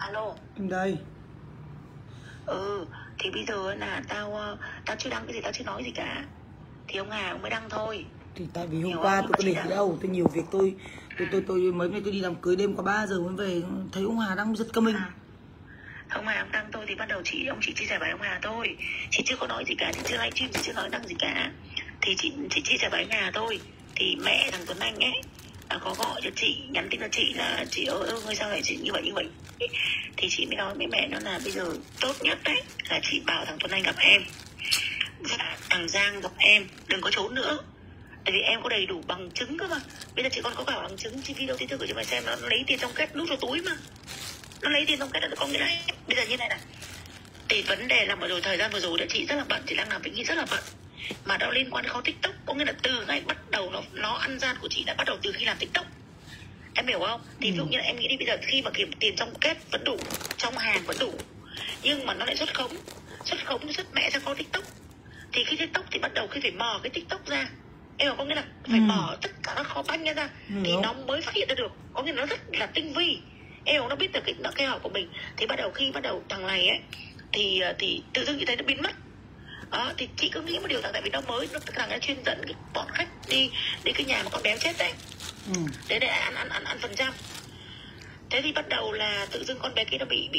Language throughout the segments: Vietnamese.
Alo. Đây. Thì bây giờ là tao chưa đăng cái gì, tao chưa nói gì cả. Thì ông Hà ông mới đăng thôi. Thì tại vì hôm qua tôi có để gì đâu, tôi nhiều việc, tôi mấy ngày tôi đi làm cưới đêm qua 3 giờ mới về, thấy ông Hà đăng rất cơ mình. Ông Hà ông đăng tôi thì bắt đầu ông chỉ chia sẻ với ông Hà thôi. Chị chưa có nói gì cả, chị chưa livestream, chị chưa nói đăng gì cả. Thì chị chia sẻ với ông Hà thôi. Thì mẹ thằng Tuấn Anh ấy có gọi cho chị, nhắn tin cho chị là chị ơi sao lại chị như vậy. Thì chị mới nói với mẹ nó là bây giờ tốt nhất đấy là chị bảo thằng Tuấn Anh gặp em và thằng Giang gặp em, đừng có trốn nữa. Tại vì em có đầy đủ bằng chứng cơ mà. Bây giờ chị còn có cả bằng chứng, chị video tin tức của chị mày xem, nó lấy tiền trong kết nút vào túi mà. Nó lấy tiền trong kết là có nghĩa là bây giờ như này này. Thì vấn đề là thời gian vừa rồi là chị rất là bận, chị đang làm việc rất là bận. Mà nó liên quan đến kho TikTok, có nghĩa là từ ngày bắt đầu nó ăn gian của chị đã bắt đầu từ khi làm TikTok. Em hiểu không? Thì ví dụ như là em nghĩ đi, bây giờ khi mà kiếm tiền trong kết vẫn đủ, trong hàng vẫn đủ, nhưng mà nó lại xuất khống mẹ ra kho TikTok. Thì khi TikTok thì bắt đầu khi phải mở cái TikTok ra, em hiểu, có nghĩa là phải mở tất cả các kho banh ra thì nó mới phát hiện ra được, có nghĩa là nó rất là tinh vi. Em hiểu, nó biết được cái hỏi của mình. Thì bắt đầu thằng này ấy thì tự dưng như thế nó biến mất. Thì chị cứ nghĩ một điều rằng tại vì nó mới, thằng ấy chuyên dẫn cái bọn khách đi cái nhà mà con béo chết đấy, để ăn phần trăm. Thế thì bắt đầu là tự dưng con bé kia nó bị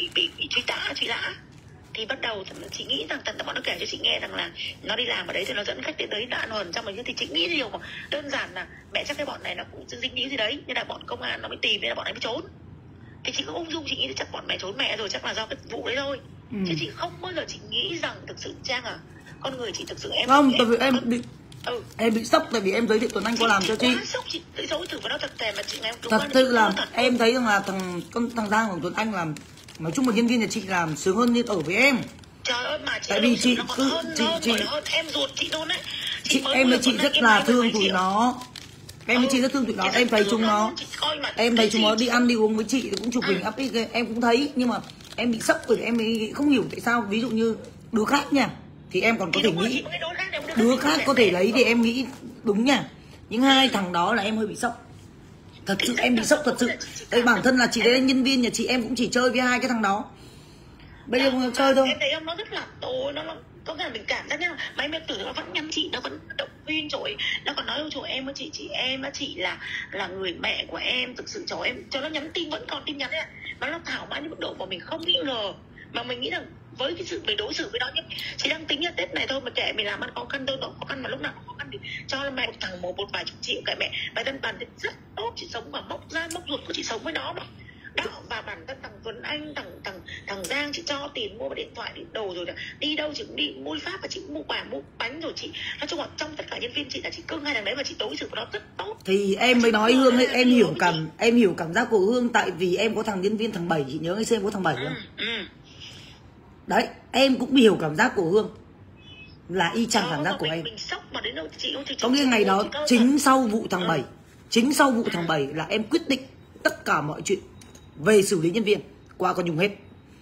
truy lã. Thì bắt đầu chị nghĩ rằng bọn nó kể cho chị nghe rằng là nó đi làm ở đấy thì nó dẫn khách đến đấy đã ăn phần trăm rồi. Nhưng thì chị nghĩ điều mà đơn giản là mẹ chắc cái bọn này nó cũng dính líu gì đấy, nên là bọn công an nó mới tìm, nên là bọn này mới trốn. Thì chị cứ ung dung chị nghĩ chắc bọn mẹ trốn mẹ rồi, chắc là do cái vụ đấy thôi. Chứ chị không bao giờ chị nghĩ rằng thực sự Trang con người chị thực sự em không, tại vì em bị sốc, tại vì em giới thiệu Tuấn Anh qua làm cho chị. Sốc, chị tự dối thử vào nó thật thề mà chị nghe thật sự là em thấy rằng là thằng Giang của Tuấn Anh làm, nói chung là nhân viên nhà chị làm sướng hơn như ở với em. Trời ơi mà chị, tại vì chị hơn em ruột chị luôn đấy. Em với chị rất là thương tụi nó. Em với chị rất thương tụi nó. Em thấy chúng nó, em thấy chúng nó đi ăn đi uống với chị cũng chụp hình up đi, em cũng thấy, nhưng mà em bị sốc bởi em ấy không hiểu tại sao. Ví dụ như đứa khác nha thì em còn có thể nghĩ đứa khác có thể lấy thì em nghĩ đúng nha, nhưng hai thằng đó là em hơi bị sốc. Thật sự em bị sốc thật sự. Tại bản thân là chị đây là nhân viên nhà chị, em cũng chỉ chơi với hai cái thằng đó. Bây giờ không chơi thôi. Em thấy nó rất là tối, nó có nghĩa là mình cảm giác nhá, mấy mẹ tử nó vẫn nhắn chị, nó vẫn động viên rồi, nó còn nói cho em á, chị là người mẹ của em, thực sự cho em, cho nó nhắn tin vẫn còn tin nhắn ấy, mà nó thảo mãn đến mức độ mà mình không nghi ngờ, mà mình nghĩ rằng với cái sự mình đối xử với nó nhé, chị đang tính là Tết này thôi mà kệ mình làm ăn khó khăn thôi, khó khăn mà lúc nào cũng khó khăn thì cho mẹ một thằng một vài chục triệu, kệ mẹ thân bản thì rất tốt, chị sống mà móc ra móc ruột của chị sống với nó mà. Đó, và bản thân thằng Tuấn Anh, thằng Giang chị cho tiền mua điện thoại, đồ rồi, đi đâu chị cũng đi mua pháp và chị cũng mua quà mua bánh rồi. Chị nói chung là trong tất cả nhân viên chị là chị cưng hai thằng đấy và chị đối xử với nó rất tốt. Thì em mới nói Hương ấy, em hiểu cảm giác của Hương, tại vì em có thằng nhân viên thằng 7, chị nhớ ngày xưa em có thằng 7 không? Đấy, em cũng hiểu cảm giác của Hương, là y chang cảm giác của em. Có nghĩa ngày đó chính sau vụ thằng 7 là em quyết định tất cả mọi chuyện về xử lý nhân viên qua con Nhung hết.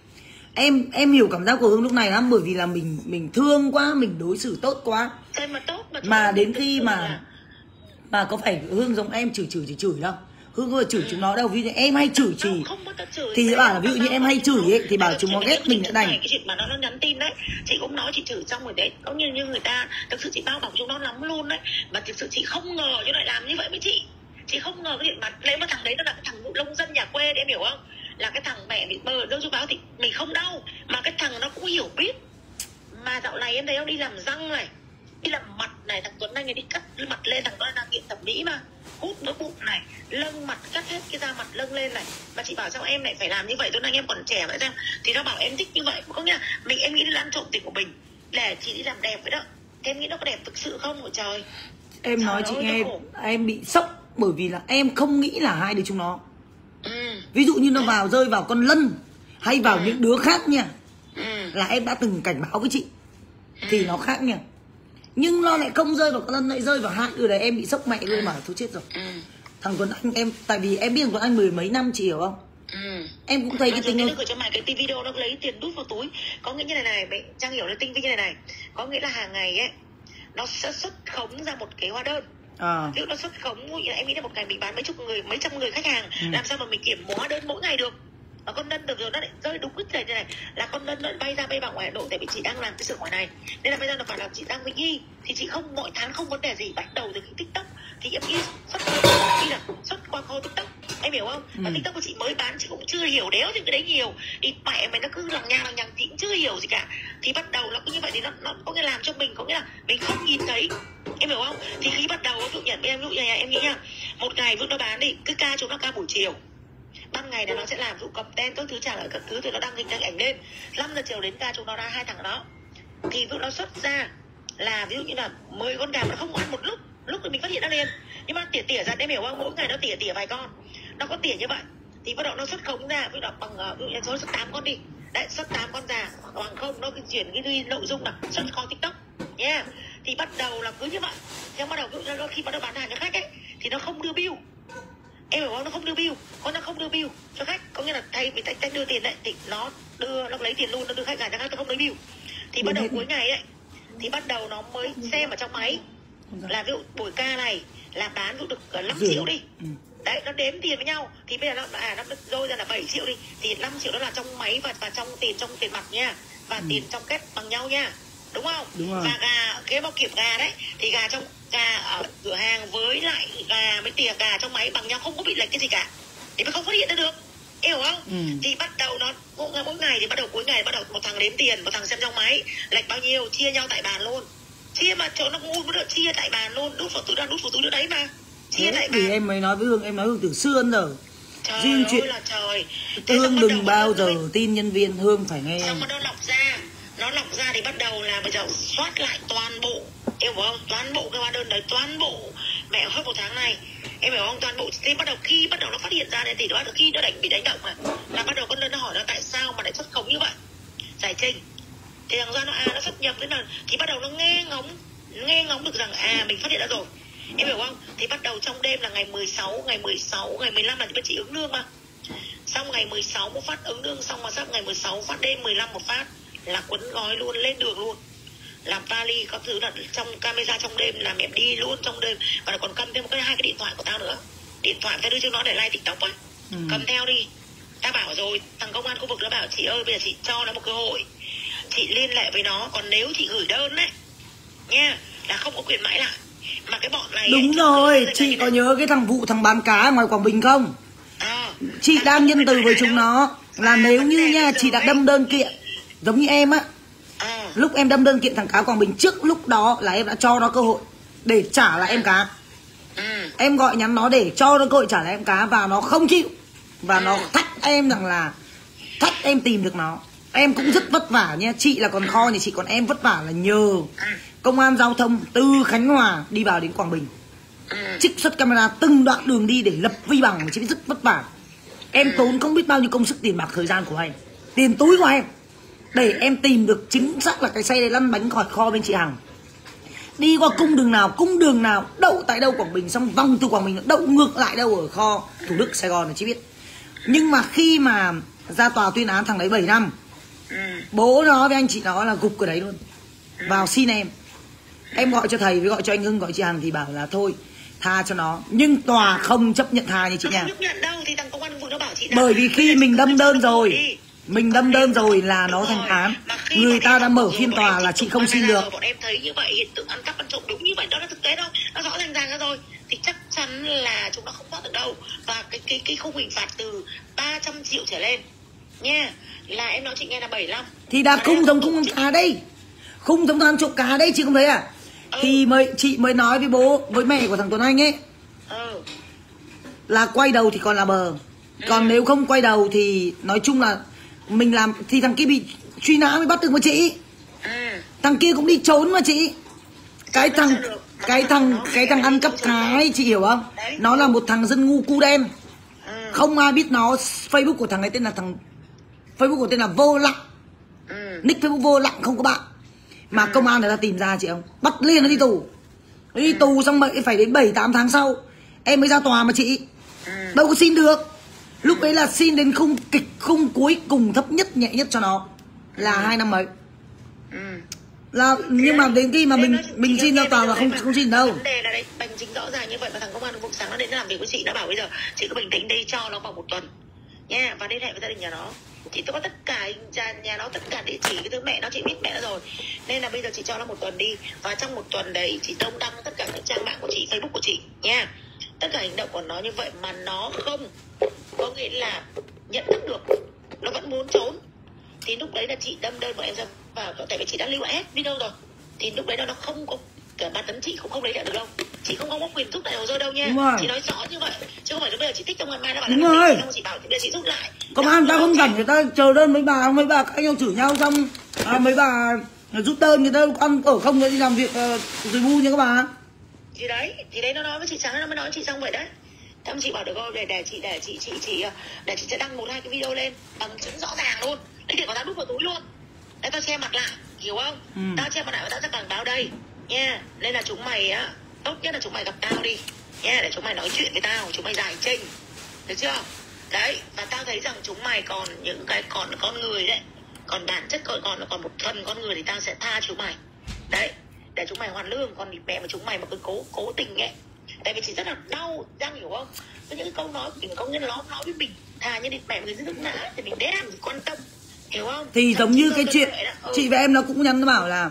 Em hiểu cảm giác của Hương lúc này lắm, bởi vì là mình thương quá, mình đối xử tốt quá. Mà đến khi mà có phải Hương giống em chửi đâu. Hương có chửi chúng nó đâu, ví dụ em hay chửi thì bảo là ví dụ như em hay chửi ấy thì bảo chúng nó ghét mình đã đành. Cái chuyện mà nó nhắn tin đấy, chị cũng nói chị chửi xong rồi đấy, có như người ta thực sự chị bao bọc chúng nó lắm luôn đấy, mà thực sự chị không ngờ chúng lại làm như vậy với chị không ngờ cái chuyện mà lấy một thằng đấy nó là cái thằng nông dân nhà quê đấy, em hiểu không, là cái thằng mẹ bị bơ đâu chú báo thì mình không đau, mà cái thằng nó cũng hiểu biết. Mà dạo này em thấy nó đi làm răng này, đi làm mặt này, thằng Tuấn Anh này đi cắt mặt lên, thằng đó đang nghiện thẩm mỹ mà, hút nước bụng này, lâng mặt, cắt hết cái da mặt lâng lên này. Mà chị bảo sao em lại phải làm như vậy, Tuấn Anh em còn trẻ vậy sao? Thì nó bảo em thích như vậy, có nghĩa là em nghĩ là ăn trộm tiền của mình để chị đi làm đẹp vậy đó. Thế em nghĩ nó có đẹp thực sự không hả trời? Em nói chị nghe, em bị sốc bởi vì là em không nghĩ là hai đứa chúng nó. Ví dụ như nó rơi vào con Lân hay vào những đứa khác nha, là em đã từng cảnh báo với chị thì nó khác nha. Nhưng nó lại không rơi vào con Lân, lại rơi vào hai đứa đấy, em bị sốc mẹ luôn mà thôi chết rồi. Thằng Tuấn Anh em, tại vì em biết thằng Tuấn Anh 10 mấy năm, chị hiểu không? Em cũng thấy cái tính cho mày cái video nó lấy tiền đút vào túi, có nghĩa như này mày Trang hiểu là tinh vi như này, có nghĩa là hàng ngày ấy nó sẽ xuất khống ra một cái hóa đơn. Ví dụ nó xuất khống, em nghĩ là một ngày mình bán mấy trăm người khách hàng, làm sao mà mình kiểm hóa đơn mỗi ngày được. Và con Lân được rồi nó lại rơi đúng cái này là con Lân nó bay ra bay vào ngoài Hà Nội, tại vì chị đang làm cái xưởng ngoài này nên là bây giờ nó phải làm chị đang Vĩnh Nghi, thì chị không mọi tháng không vấn đề gì. Bắt đầu từ cái TikTok thì em nghĩ xuất qua kho TikTok, em hiểu không? Và TikTok của chị mới bán chị cũng chưa hiểu đéo gì cái đấy nhiều, thì mẹ mày nó cứ lằng nhằng chị cũng chưa hiểu gì cả. Thì bắt đầu nó cứ như vậy thì nó có nghĩa làm cho mình có nghĩa là mình không nhìn thấy, em hiểu không? Thì khi bắt đầu ví dụ như em nghĩ nha, một ngày Vượng nó bán đi cứ ca chúng nó ca buổi chiều, ban ngày là nó sẽ làm dụ cầm tên các thứ trả lời các thứ, thì nó đăng hình đăng ảnh lên. 5 giờ chiều đến ca chúng nó ra 2 thằng đó, thì Vượng nó xuất ra là ví dụ như là 10 con gà mà nó không ăn một lúc thì mình phát hiện nó liền, nhưng mà tỉa ra, em hiểu không? Mỗi ngày nó tỉa vài con, nó có tỉa như vậy thì bắt đầu nó xuất khống ra, ví dụ bằng ví dụ số xuất 8 con đi đấy, xuất 8 con gà bằng không nó chuyển cái nội dung là xuất kho TikTok nha. Yeah. Thì bắt đầu là cứ như vậy, nhưng bắt đầu khi bắt đầu bán hàng cho khách ấy thì nó không đưa bill, em hiểu không? Nó không đưa bill, nó không đưa bill cho khách, có nghĩa là thay vì khách đưa tiền đấy thì nó lấy tiền luôn, nó đưa khách hàng cho khách, nó không lấy bill. Thì bắt đầu cuối ngày ấy thì bắt đầu nó mới xem ở trong máy là ví dụ buổi ca này là bán ví dụ được 5 triệu đi. Đấy, nó đếm tiền với nhau thì bây giờ nó rơi ra là 7 triệu đi, thì 5 triệu đó là trong máy và trong tiền mặt nha, và tiền trong kết bằng nhau nha, đúng không? Đúng rồi. Và gà, cái bao kiểm gà đấy thì gà ở cửa hàng với lại gà với tỉa gà trong máy bằng nhau, không có bị lệch cái gì cả, thì mới không phát hiện ra được, hiểu không? Thì bắt đầu nó mỗi ngày thì bắt đầu cuối ngày bắt đầu một thằng đếm tiền, một thằng xem trong máy lệch bao nhiêu, chia nhau tại bàn luôn, chia mà chỗ nó ngu mới được, chia tại bàn luôn, đút vào túi nữa đấy mà chia tại bàn. Thì em mới nói với Hương, em nói Hương từ xưa đến giờ. Trời riêng ơi chuyện là trời. Hương đừng bao giờ tin nhân viên, Hương phải nghe xong nó lọc ra thì bắt đầu là bây giờ soát lại toàn bộ, em hiểu không? Toàn bộ cái hóa đơn đấy, toàn bộ mẹ hết một tháng này, em hiểu không? Toàn bộ. Thì khi bắt đầu nó phát hiện ra thì nó khi nó bị đánh động là bắt đầu con Lân nó hỏi nó tại sao mà lại xuất khống như vậy, giải trình. Thì thằng ra nó xuất nhập thế nào thì bắt đầu nó nghe ngóng được rằng mình phát hiện ra rồi, em hiểu không? Thì bắt đầu trong đêm là ngày 16, ngày 15 là chị ứng lương mà, xong ngày 16 một phát ứng lương xong mà sắp ngày 16 phát, đêm 15 một phát là quấn gói luôn, lên đường luôn, làm vali các thứ, là trong camera trong đêm là mẹ đi luôn trong đêm, và còn cầm thêm hai cái điện thoại của tao nữa, điện thoại tao đưa cho nó để like TikTok á, cầm theo đi. Tao bảo rồi, thằng công an khu vực nó bảo chị ơi bây giờ chị cho nó một cơ hội, chị liên hệ với nó, còn nếu chị gửi đơn đấy nha là không có quyền mãi lại. Mà cái bọn này đúng rồi, chị có nhớ cái thằng bán cá ngoài Quảng Bình không? Chị đang nhân từ với chúng nó là nếu như nha chị đã đâm đơn kiện giống như em á, lúc em đâm đơn kiện thằng cá Quảng Bình, trước lúc đó là em đã cho nó cơ hội để trả lại em cá. Em gọi nhắn nó để cho nó cơ hội trả lại em cá và nó không chịu, và nó thách em rằng là thách em tìm được nó. Em cũng rất vất vả nha, chị là còn kho nhà chị, còn em vất vả là nhờ công an giao thông từ Khánh Hòa đi vào đến Quảng Bình, trích xuất camera từng đoạn đường đi để lập vi bằng, mà chị biết rất vất vả. Em tốn không biết bao nhiêu công sức, tiền bạc, thời gian của em, tiền túi của em để em tìm được chính xác là cái xe đấy lăn bánh khỏi kho bên chị Hằng, đi qua cung đường nào đậu tại đâu Quảng Bình, xong vòng từ Quảng Bình đậu ngược lại đâu ở kho Thủ Đức Sài Gòn là chị biết. Nhưng mà khi mà ra tòa tuyên án thằng đấy 7 năm, bố nó với anh chị nó là gục cái đấy luôn, vào xin em gọi cho thầy với gọi cho anh Hưng, gọi chị Hằng thì bảo là thôi tha cho nó, nhưng tòa không chấp nhận tha như chị nha. Bởi vì khi mình đâm đơn rồi là nó thành án, người ta đã mở phiên tòa là chị không xin được. Bọn em thấy như vậy, hiện tượng ăn cắp ăn trộm đúng như vậy, đó là thực tế đâu, nó rõ ràng ra rồi thì chắc chắn là chúng nó không thoát được đâu. Và cái khung hình phạt từ 300 triệu trở lên nha, là em nói chị nghe là 75. Thì đã khung giống khung cá đây, khung giống thằng trộm cá đây, chị không thấy à? Thì chị mới nói với bố với mẹ của thằng Tuấn Anh ấy là quay đầu thì còn là bờ, còn nếu không quay đầu thì nói chung là mình làm thì thằng kia bị truy nã mới bắt được mà chị. Thằng kia cũng đi trốn mà chị. Cái thằng ăn cắp cá ấy, chị hiểu không? Nó là một thằng dân ngu cu đen, không ai biết nó. Facebook của thằng ấy Facebook của tên là Vô Lặng, nick Facebook Vô Lặng, không có bạn. Mà công an người ta tìm ra chị không, bắt liền nó đi tù. Nó đi tù xong mà phải đến 7-8 tháng sau em mới ra tòa mà chị. Đâu có xin được. Lúc ấy là xin đến khung cuối cùng thấp nhất, nhẹ nhất cho nó là 2 năm mấy. Là nhưng mà đến khi mà mình xin ra tòa là không xin đâu. Vấn đề là đấy, bằng chứng rõ ràng như vậy mà thằng công an vùng sáng nó đến làm việc với chị, nó bảo bây giờ chị cứ bình tĩnh đi, cho nó vào 1 tuần. nha, và liên hệ với gia đình nhà nó. Chị có tất cả nhà nó, tất cả địa chỉ, cái thứ mẹ nó chị biết mẹ nó rồi, nên là bây giờ chị cho nó 1 tuần đi, và trong 1 tuần đấy chị đông đăng tất cả các trang mạng của chị, Facebook của chị nha, tất cả hành động của nó như vậy mà nó không có nghĩa là nhận thức được, nó vẫn muốn trốn, thì lúc đấy là chị đâm đơn của em ra vào, tại vì chị đã lưu lại hết video rồi, thì lúc đấy nó không có cả 3 tấn chị cũng không lấy lại được đâu, chị không có quyền rút lại hồ sơ đâu nha, chị nói rõ như vậy chứ không phải lúc bây giờ chị thích trong ngày mai nó bảo là không, chị bảo bây giờ chị rút lại. Công an ta không rảnh, người ta chờ đơn mấy bà các anh chửi nhau xong mấy bà rút đơn, người ta ăn ở không đi làm việc rồi bu nha các bà. Thì đấy nó nói với chị, sáng nó mới nói với chị xong vậy đấy. Thậm chị bảo được rồi, để chị sẽ đăng 1-2 cái video lên bằng chứng rõ ràng luôn, để có tao đút vào túi luôn, để tao che mặt lại, hiểu không? Tao che mặt lại và tao sẽ cảnh báo đây nha, nên là chúng mày á, tốt nhất là chúng mày gặp tao đi nha, để chúng mày nói chuyện với tao, chúng mày giải trình, được chưa? Đấy, và tao thấy rằng chúng mày còn những cái còn con người đấy, còn bản chất còn một phần con người thì tao sẽ tha chúng mày đấy, để chúng mày hoàn lương. Còn mẹ mà chúng mày mà cứ cố tình ấy, tại vì chị rất là đau răng, hiểu không? Có những câu nói của công nhân nó nói với mình, thà như đi mẹ người nước ngã thì mình đét làm gì quan tâm, hiểu không? Thì giống như cái chuyện chị và em nó cũng nhắn, nó bảo là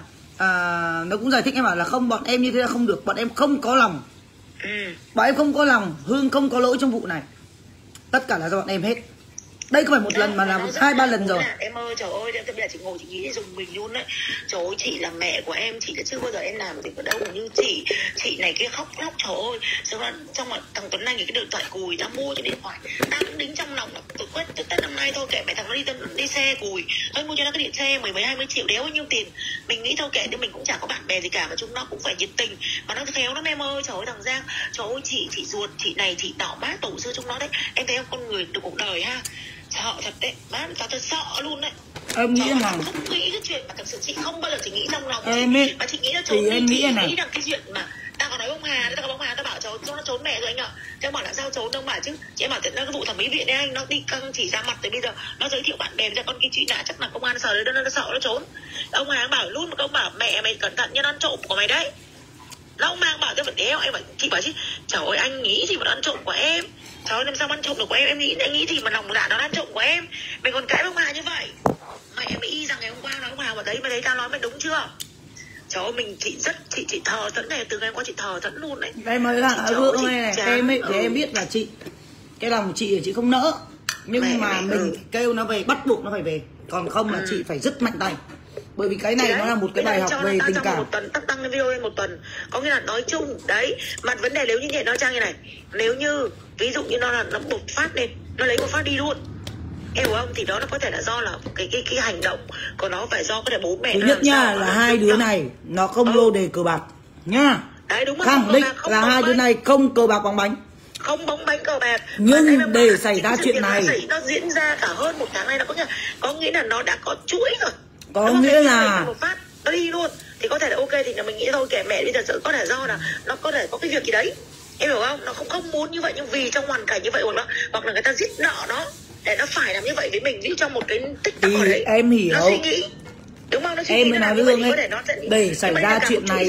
nó cũng giải thích, em bảo là không, bọn em như thế là không được, bọn em không có lòng, bọn em không có lòng, Hương không có lỗi trong vụ này, tất cả là do bọn em hết. Đây không phải một lần mà là 2-3 lần rồi. Em ơi, trời ơi, bây giờ chị ngồi chị nghĩ dùng mình luôn đấy. Trời ơi, chị là mẹ của em, chị đã chưa bao giờ em làm gì ở đâu như chị này kia khóc, trời ơi. Xong rồi thằng Tuấn Anh cái điện thoại cùi, tao mua cho điện thoại, tao cũng đính trong lòng là tôi quyết Tết năm nay thôi kệ mẹ thằng nó đi xe cùi, thôi mua cho nó cái điện xe 10-20 triệu đéo bao nhiêu tiền. Mình nghĩ thôi kệ, nhưng mình cũng chả có bạn bè gì cả, mà chúng nó cũng phải nhiệt tình, mà nó khéo lắm em ơi. Trời ơi thằng Giang, trời ơi chị ruột, chị này chị đỏ bát tổ sư chúng nó đấy. Em thấy không, con người được cuộc đời ha, sợ thật đấy, má tao thật sợ luôn đấy. Em nghĩ rằng không nghĩ cái chuyện mà thật sự chị không bao giờ chị nghĩ trong lòng em chị, mà chị nghĩ là trốn thì em nghĩ rằng cái chuyện mà tao còn nói bông Hà, tao bảo nó trốn mẹ rồi anh ạ. Tao bảo là sao trốn đâu mà chứ, chị em bảo thật ra cái vụ thẩm mỹ viện đấy anh, nó đi căng chỉ ra mặt tới bây giờ, nó giới thiệu bạn bè ra con kia truy nã, chắc là công an sợ đấy, nó sợ nó trốn. Ông Hà bảo luôn, một ông bảo mẹ mày cẩn thận nha, nó ăn trộm của mày đấy. Nó ông mang bảo tôi phải đéo, em bảo chị bảo chứ trời ơi anh nghĩ gì mà nó ăn trộm của em, trời ơi làm sao ăn trộm được của em nghĩ gì mà lòng dạ nó ăn trộm của em, mình còn cãi ông Hà như vậy. Mày em y rằng ngày hôm qua nói ông Hà mà đấy, mày thấy tao nói mày đúng chưa? Trời ơi chị thờ thẫn này, từ ngày hôm qua chị thờ thẫn luôn đấy. Đây mới là Hương này, em ấy thì em biết là chị, cái lòng chị không nỡ, nhưng mà mình kêu nó về, bắt buộc nó phải về, còn không là chị phải rất mạnh tay, bởi vì cái này nó là một cái bài học về tình cảm. 1 tuần tắt đăng cái video lên 1 tuần, có nghĩa là nói chung đấy, mà vấn đề nếu như vậy nó Trang như này, nếu như ví dụ như nó bột phát lên, nó lấy một phát đi luôn, hiểu không, thì đó nó có thể là do là cái hành động của nó, phải do có thể bố mẹ. Thứ nhất nha là hai đứa này nó không lô đề cờ bạc nhá, đấy đúng không, khẳng định là hai đứa này không cờ bạc bóng bánh, không bóng bánh cờ bạc. Nhưng để xảy ra chuyện này, nó diễn ra cả hơn 1 tháng nay, nó có nghĩa là nó đã có chuỗi rồi, có nghĩa là một phát nó đi luôn, thì có thể là ok, thì là mình nghĩ thôi kệ mẹ, bây giờ có thể do là nó có thể có cái việc gì đấy, em hiểu không, nó không muốn như vậy, nhưng vì trong hoàn cảnh như vậy hoặc là người ta giết nợ nó để nó phải làm như vậy với mình, ví trong một cái tích tắc ở đấy, em hiểu, nó suy nghĩ đúng không, nó suy em mới nói với Hương ấy, để xảy ra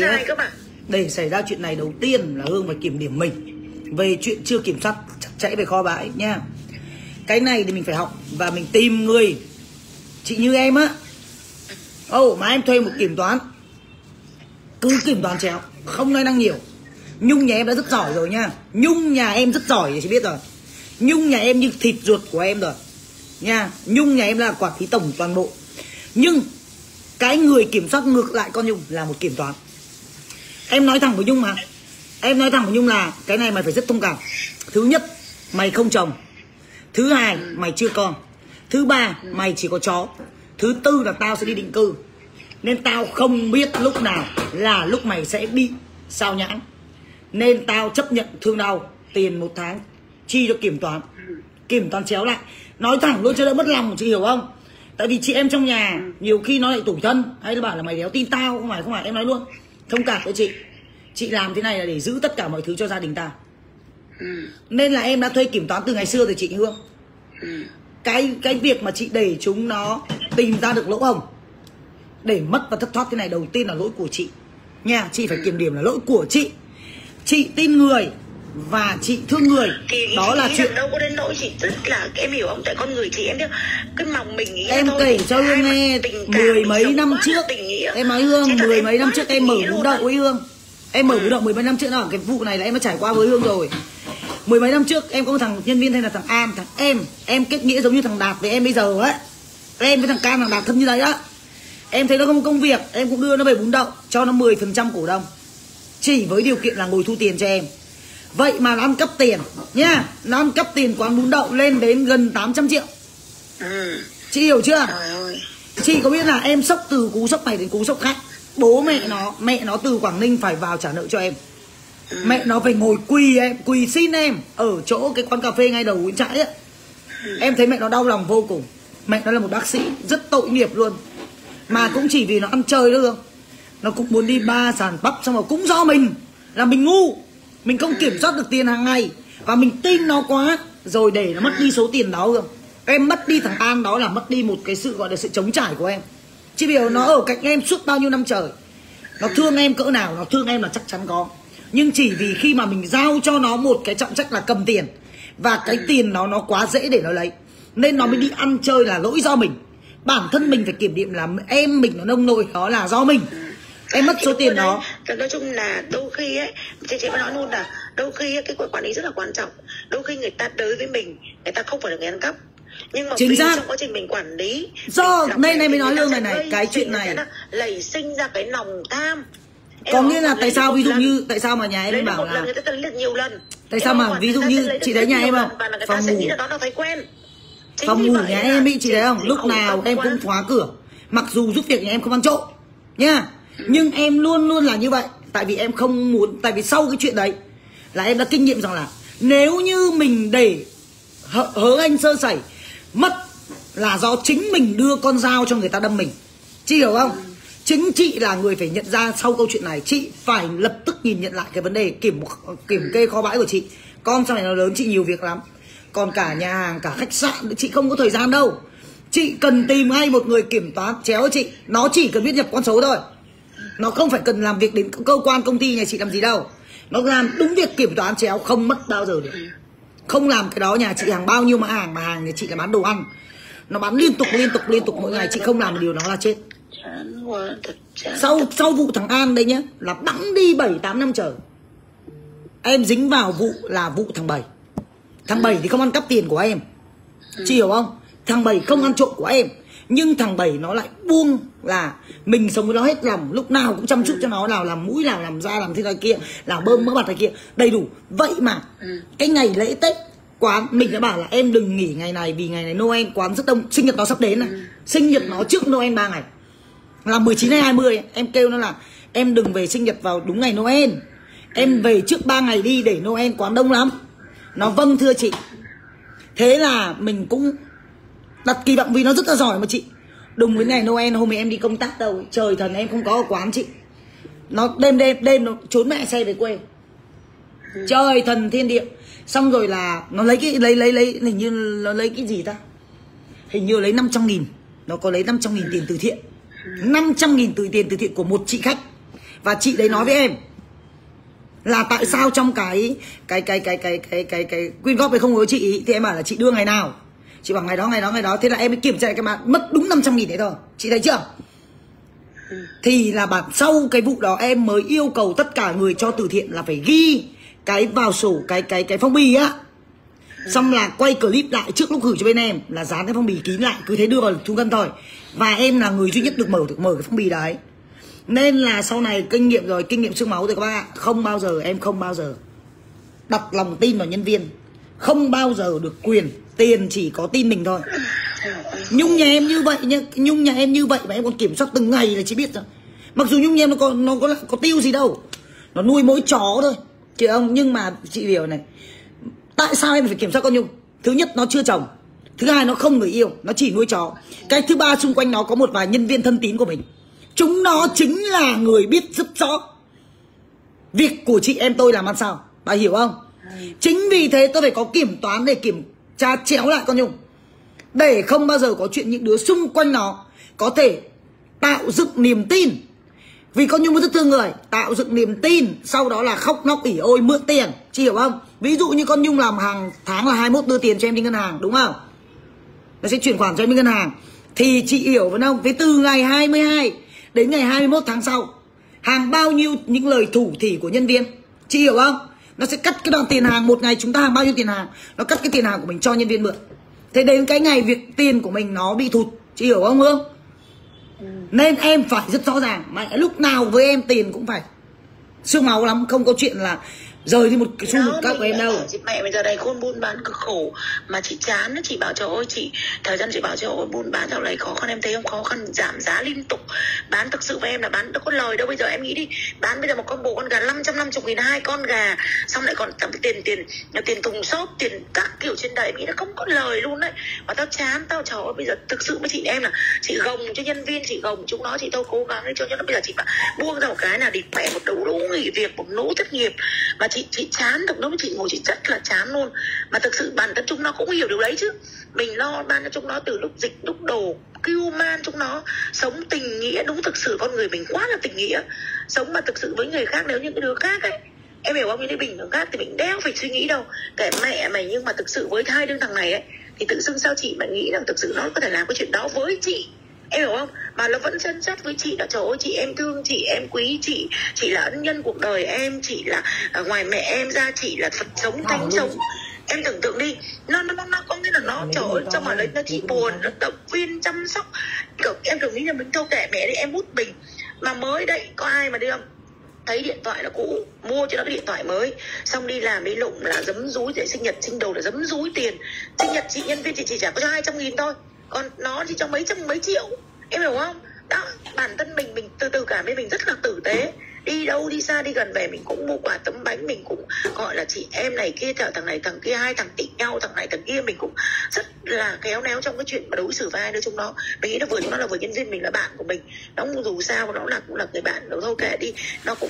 chuyện này đầu tiên là Hương phải kiểm điểm mình về chuyện chưa kiểm soát chặt chẽ về kho bãi nha. Cái này thì mình phải học và mình tìm người chị như em á, mà em thuê một kiểm toán, cứ kiểm toán chéo, không nói năng nhiều. Nhung nhà em đã rất giỏi rồi nha, Nhung nhà em rất giỏi thì chị biết rồi, Nhung nhà em như thịt ruột của em rồi nha, Nhung nhà em là quản lý tổng toàn bộ. Nhưng cái người kiểm soát ngược lại con Nhung là một kiểm toán. Em nói thẳng với Nhung mà, em nói thẳng với Nhung là cái này mày phải rất thông cảm. Thứ nhất, mày không chồng. Thứ hai, mày chưa con. Thứ ba, mày chỉ có chó. Thứ tư là tao sẽ đi định cư, nên tao không biết lúc nào là lúc mày sẽ bị sao nhãng, nên tao chấp nhận thương đau tiền 1 tháng chi cho kiểm toán chéo lại. Nói thẳng luôn cho đỡ mất lòng, chị hiểu không? Tại vì chị em trong nhà nhiều khi nó lại tủi thân, hay là bảo là mày đéo tin tao, không phải, em nói luôn thông cảm với chị làm thế này là để giữ tất cả mọi thứ cho gia đình ta. Nên là em đã thuê kiểm toán từ ngày xưa rồi chị Hương. Cái việc mà chị để chúng nó tìm ra được lỗ hổng để mất và thất thoát thế này, đầu tiên là lỗi của chị nha, chị phải kiểm điểm là lỗi của chị tin người và chị thương người. Thì đó là chuyện đâu có đến nỗi chị rất là em hiểu không, tại con người chị em biết cái mong mình nghĩ em thôi, kể cho Hương nghe. 10 mấy năm trước em nói Hương, 10 mấy năm trước em mở bún đậu với Hương. Em mở bún đậu 10 mấy năm trước đó, cái vụ này là em đã trải qua với Hương rồi. 10 mấy năm trước em có một thằng nhân viên tên là thằng An, thằng em kết nghĩa giống như thằng Đạt với em bây giờ ấy. Em với thằng Can thằng Đạt thân như đấy á. Em thấy nó không công việc, em cũng đưa nó về bún đậu, cho nó 10% cổ đông, chỉ với điều kiện là ngồi thu tiền cho em. Vậy mà nó ăn cắp tiền nhá, nó ăn cắp tiền quán bún đậu lên đến gần 800 triệu. Chị hiểu chưa? Chị có biết là em sốc từ cú sốc này đến cú sốc khác. Bố mẹ nó từ Quảng Ninh phải vào trả nợ cho em. Mẹ nó phải ngồi quỳ xin em ở chỗ cái quán cà phê ngay đầu Nguyễn Trãi ấy. Em thấy mẹ nó đau lòng vô cùng. Mẹ nó là một bác sĩ rất tội nghiệp luôn, mà cũng chỉ vì nó ăn chơi đó không. Nó cũng muốn đi bar sàn pub, xong rồi cũng do mình là mình ngu, mình không kiểm soát được tiền hàng ngày và mình tin nó quá rồi để nó mất đi số tiền đó không. Em mất đi thằng An đó là mất đi một cái sự gọi là sự chống trải của em. Chị biểu nó ở cạnh em suốt bao nhiêu năm trời, nó thương em cỡ nào, nó thương em là chắc chắn có. Nhưng chỉ vì khi mà mình giao cho nó một cái trọng trách là cầm tiền, và cái tiền nó quá dễ để nó lấy, nên nó mới đi ăn chơi, là lỗi do mình. Bản thân mình phải kiểm điểm là em mình nó nông nổi, đó là do mình. Em mất số tiền đó. Nói chung là đôi khi ấy, chị mới nói luôn là đôi khi ấy, cái quản lý rất là quan trọng. Đôi khi người ta tới với mình, người ta không phải là người ăn cắp, nhưng mà chính xác trong quá trình mình quản lý do này mới nói Lương này cái chuyện này lẩy sinh ra cái lòng tham. Có nghĩa là tại sao, ví dụ như tại sao mà nhà em bảo là người ta lấy nhiều lần. Tại sao mà ví dụ như chị thấy nhà em không, phòng ngủ nhà em ý, chị thấy không, lúc nào em cũng khóa cửa, mặc dù giúp việc nhà em không ăn trộm nha, nhưng em luôn luôn là như vậy. Tại vì em không muốn, tại vì sau cái chuyện đấy là em đã kinh nghiệm rằng là nếu như mình để hớ anh sơ sẩy mất là do chính mình đưa con dao cho người ta đâm mình. Chị hiểu không? Chính chị là người phải nhận ra sau câu chuyện này, chị phải lập tức nhìn nhận lại cái vấn đề kiểm kê kho bãi của chị. Con sau này nó lớn, chị nhiều việc lắm, còn cả nhà hàng, cả khách sạn chị không có thời gian đâu. Chị cần tìm ngay một người kiểm toán chéo cho chị, nó chỉ cần biết nhập con số thôi, nó không phải cần làm việc đến cơ quan công ty nhà chị làm gì đâu. Nó làm đúng việc kiểm toán chéo, không mất bao giờ được. Không làm cái đó nhà chị hàng bao nhiêu mà hàng nhà chị là bán đồ ăn, nó bán liên tục mỗi ngày. Chị không làm một điều đó là chết. Sau vụ thằng An đây nhá, là bắn đi 7-8 năm trời, em dính vào vụ là vụ thằng Bảy. Thằng Bảy thì không ăn cắp tiền của em, chị hiểu không? Thằng Bảy không ăn trộm của em, nhưng thằng Bảy nó lại buông là mình sống với nó hết lòng, lúc nào cũng chăm chút cho nó, nào làm mũi, nào làm da, làm thế này kia, nào bơm mỡ mặt này kia, đầy đủ. Vậy mà cái ngày lễ Tết quán mình đã bảo là em đừng nghỉ ngày này vì ngày này Noel quán rất đông, sinh nhật nó sắp đến này, sinh nhật nó trước Noel 3 ngày là 19 hay 20, em kêu nó là em đừng về sinh nhật vào đúng ngày Noel, em về trước 3 ngày đi để Noel quán đông lắm. Nó vâng thưa chị. Thế là mình cũng đặt kỳ vọng vì nó rất là giỏi mà chị. Đúng với ngày Noel hôm ấy em đi công tác đâu, trời thần em không có ở quán chị. Nó đêm nó trốn mẹ xe về quê. Trời thần thiên địa. Xong rồi là nó lấy cái lấy hình như nó lấy cái gì ta? Hình như lấy 500.000. Nó có lấy 500.000 tiền từ thiện. 500.000 tiền từ thiện của một chị khách. Và chị đấy nói với em là tại sao trong cái quyên góp ấy không có chị ý. Thì em bảo là chị đưa ngày nào, chị bảo ngày đó. Thế là em mới kiểm tra cái mà mất đúng 500.000 đấy thôi. Chị thấy chưa? Thì là sau cái vụ đó em mới yêu cầu tất cả người cho từ thiện là phải ghi cái vào sổ cái phong bì á. Xong là quay clip lại trước lúc gửi cho bên em là dán cái phong bì kín lại, cứ thế đưa vào thu ngân thôi. Và em là người duy nhất được mở cái phong bì đấy. Nên là sau này kinh nghiệm rồi, kinh nghiệm xương máu rồi các bạn. Em không bao giờ đặt lòng tin vào nhân viên, không bao giờ được quyền, tiền chỉ có tin mình thôi. Nhung nhà em như vậy nhá, Nhung nhà em như vậy mà em còn kiểm soát từng ngày là chị biết rồi. Mặc dù Nhung nhà em nó có tiêu gì đâu, nó nuôi mỗi chó thôi chị không. Nhưng mà chị hiểu này, tại sao em phải kiểm soát con Nhung? Thứ nhất nó chưa chồng, thứ hai nó không người yêu, nó chỉ nuôi chó. Cái thứ ba xung quanh nó có một vài nhân viên thân tín của mình, chúng nó chính là người biết rất rõ việc của chị em tôi làm ăn sao, bà hiểu không? Chính vì thế tôi phải có kiểm toán để kiểm tra chéo lại con Nhung, để không bao giờ có chuyện những đứa xung quanh nó có thể tạo dựng niềm tin Vì con Nhung rất thương người, tạo dựng niềm tin, sau đó là khóc nóc ỉ ôi mượn tiền, chị hiểu không? Ví dụ như con Nhung làm hàng tháng là 21 đưa tiền cho em đi ngân hàng, đúng không? Nó sẽ chuyển khoản cho em đi ngân hàng. Thì chị hiểu phải không? Với từ ngày 22 đến ngày 21 tháng sau, hàng bao nhiêu những lời thủ thỉ của nhân viên, chị hiểu không? Nó sẽ cắt cái đoạn tiền hàng, một ngày chúng ta hàng bao nhiêu tiền hàng, nó cắt cái tiền hàng của mình cho nhân viên mượn. Thế đến cái ngày việc tiền của mình nó bị thụt, chị hiểu không Hương? Nên em phải rất rõ ràng, mà lúc nào với em tiền cũng phải xương máu lắm, không có chuyện là rời đi một cái xu một các của em đâu. Chị mẹ bây giờ đây khôn buôn bán cực khổ mà chị chán, chị bảo trời ơi chị thời gian chị bảo trời ơi buôn bán dạo này khó khăn, em thấy không, khó khăn giảm giá liên tục, bán thực sự với em là bán đâu có lời đâu. Bây giờ em nghĩ đi, bán bây giờ một combo con gà 550.000 2 con gà, xong lại còn tiền thùng xốp, tiền các kiểu trên đầy, em nghĩ nó không có lời luôn đấy. Mà tao chán, tao trời ơi bây giờ thực sự với chị em là chị gồng cho nhân viên, chị gồng chúng nó, chị tao cố gắng để cho nó bây giờ chị bảo buông ra một cái là đi mẹ một đầu lũ nghỉ việc, một nỗ thất nghiệp mà chị chán được nó, chị ngồi chị rất là chán luôn. Mà thực sự bản thân chúng nó cũng hiểu điều đấy chứ, mình lo ban cho chúng nó từ lúc dịch lúc đồ kêu man chúng nó sống tình nghĩa, đúng thực sự con người mình quá là tình nghĩa, sống mà thực sự với người khác. Nếu như cái đứa khác ấy, em hiểu không, những cái bình thường khác thì mình đeo phải suy nghĩ đâu, kể mẹ mày, nhưng mà thực sự với hai đứa thằng này ấy thì tự dưng sao chị mày nghĩ rằng thực sự nó có thể làm cái chuyện đó với chị, em hiểu không? Mà nó vẫn chân chất với chị là trời ơi chị em thương chị, em quý chị là ân nhân cuộc đời em, chị là ngoài mẹ em ra chị là Phật sống thánh sống. Em tưởng tượng đi, nó có nghĩa là nó trời ơi trong mà lấy nó chị buồn, nó động viên chăm sóc. Em tưởng nghĩ là mình thâu kệ mẹ đi, em hút bình mà mới đây có ai mà đi không, thấy điện thoại là cũ mua cho nó cái điện thoại mới, xong đi làm đi lụng là giấm dúi, để sinh nhật sinh đầu là giấm dúi tiền. Sinh nhật chị nhân viên chị chỉ trả có cho 200.000 thôi, còn nó thì cho mấy trăm mấy triệu, em hiểu không? Đó, bản thân mình từ từ cả mình rất là tử tế, đi đâu đi xa đi gần về mình cũng mua quà tấm bánh, mình cũng gọi là chị em này kia, thằng này thằng kia, hai thằng tị nhau, thằng này thằng kia, mình cũng rất là khéo léo trong cái chuyện mà đối xử với hai đứa chúng nó. Mình nghĩ là vừa chúng nó là vừa nhân viên mình, là bạn của mình, nó dù sao nó là cũng là người bạn, nó thôi kệ đi, nó cũng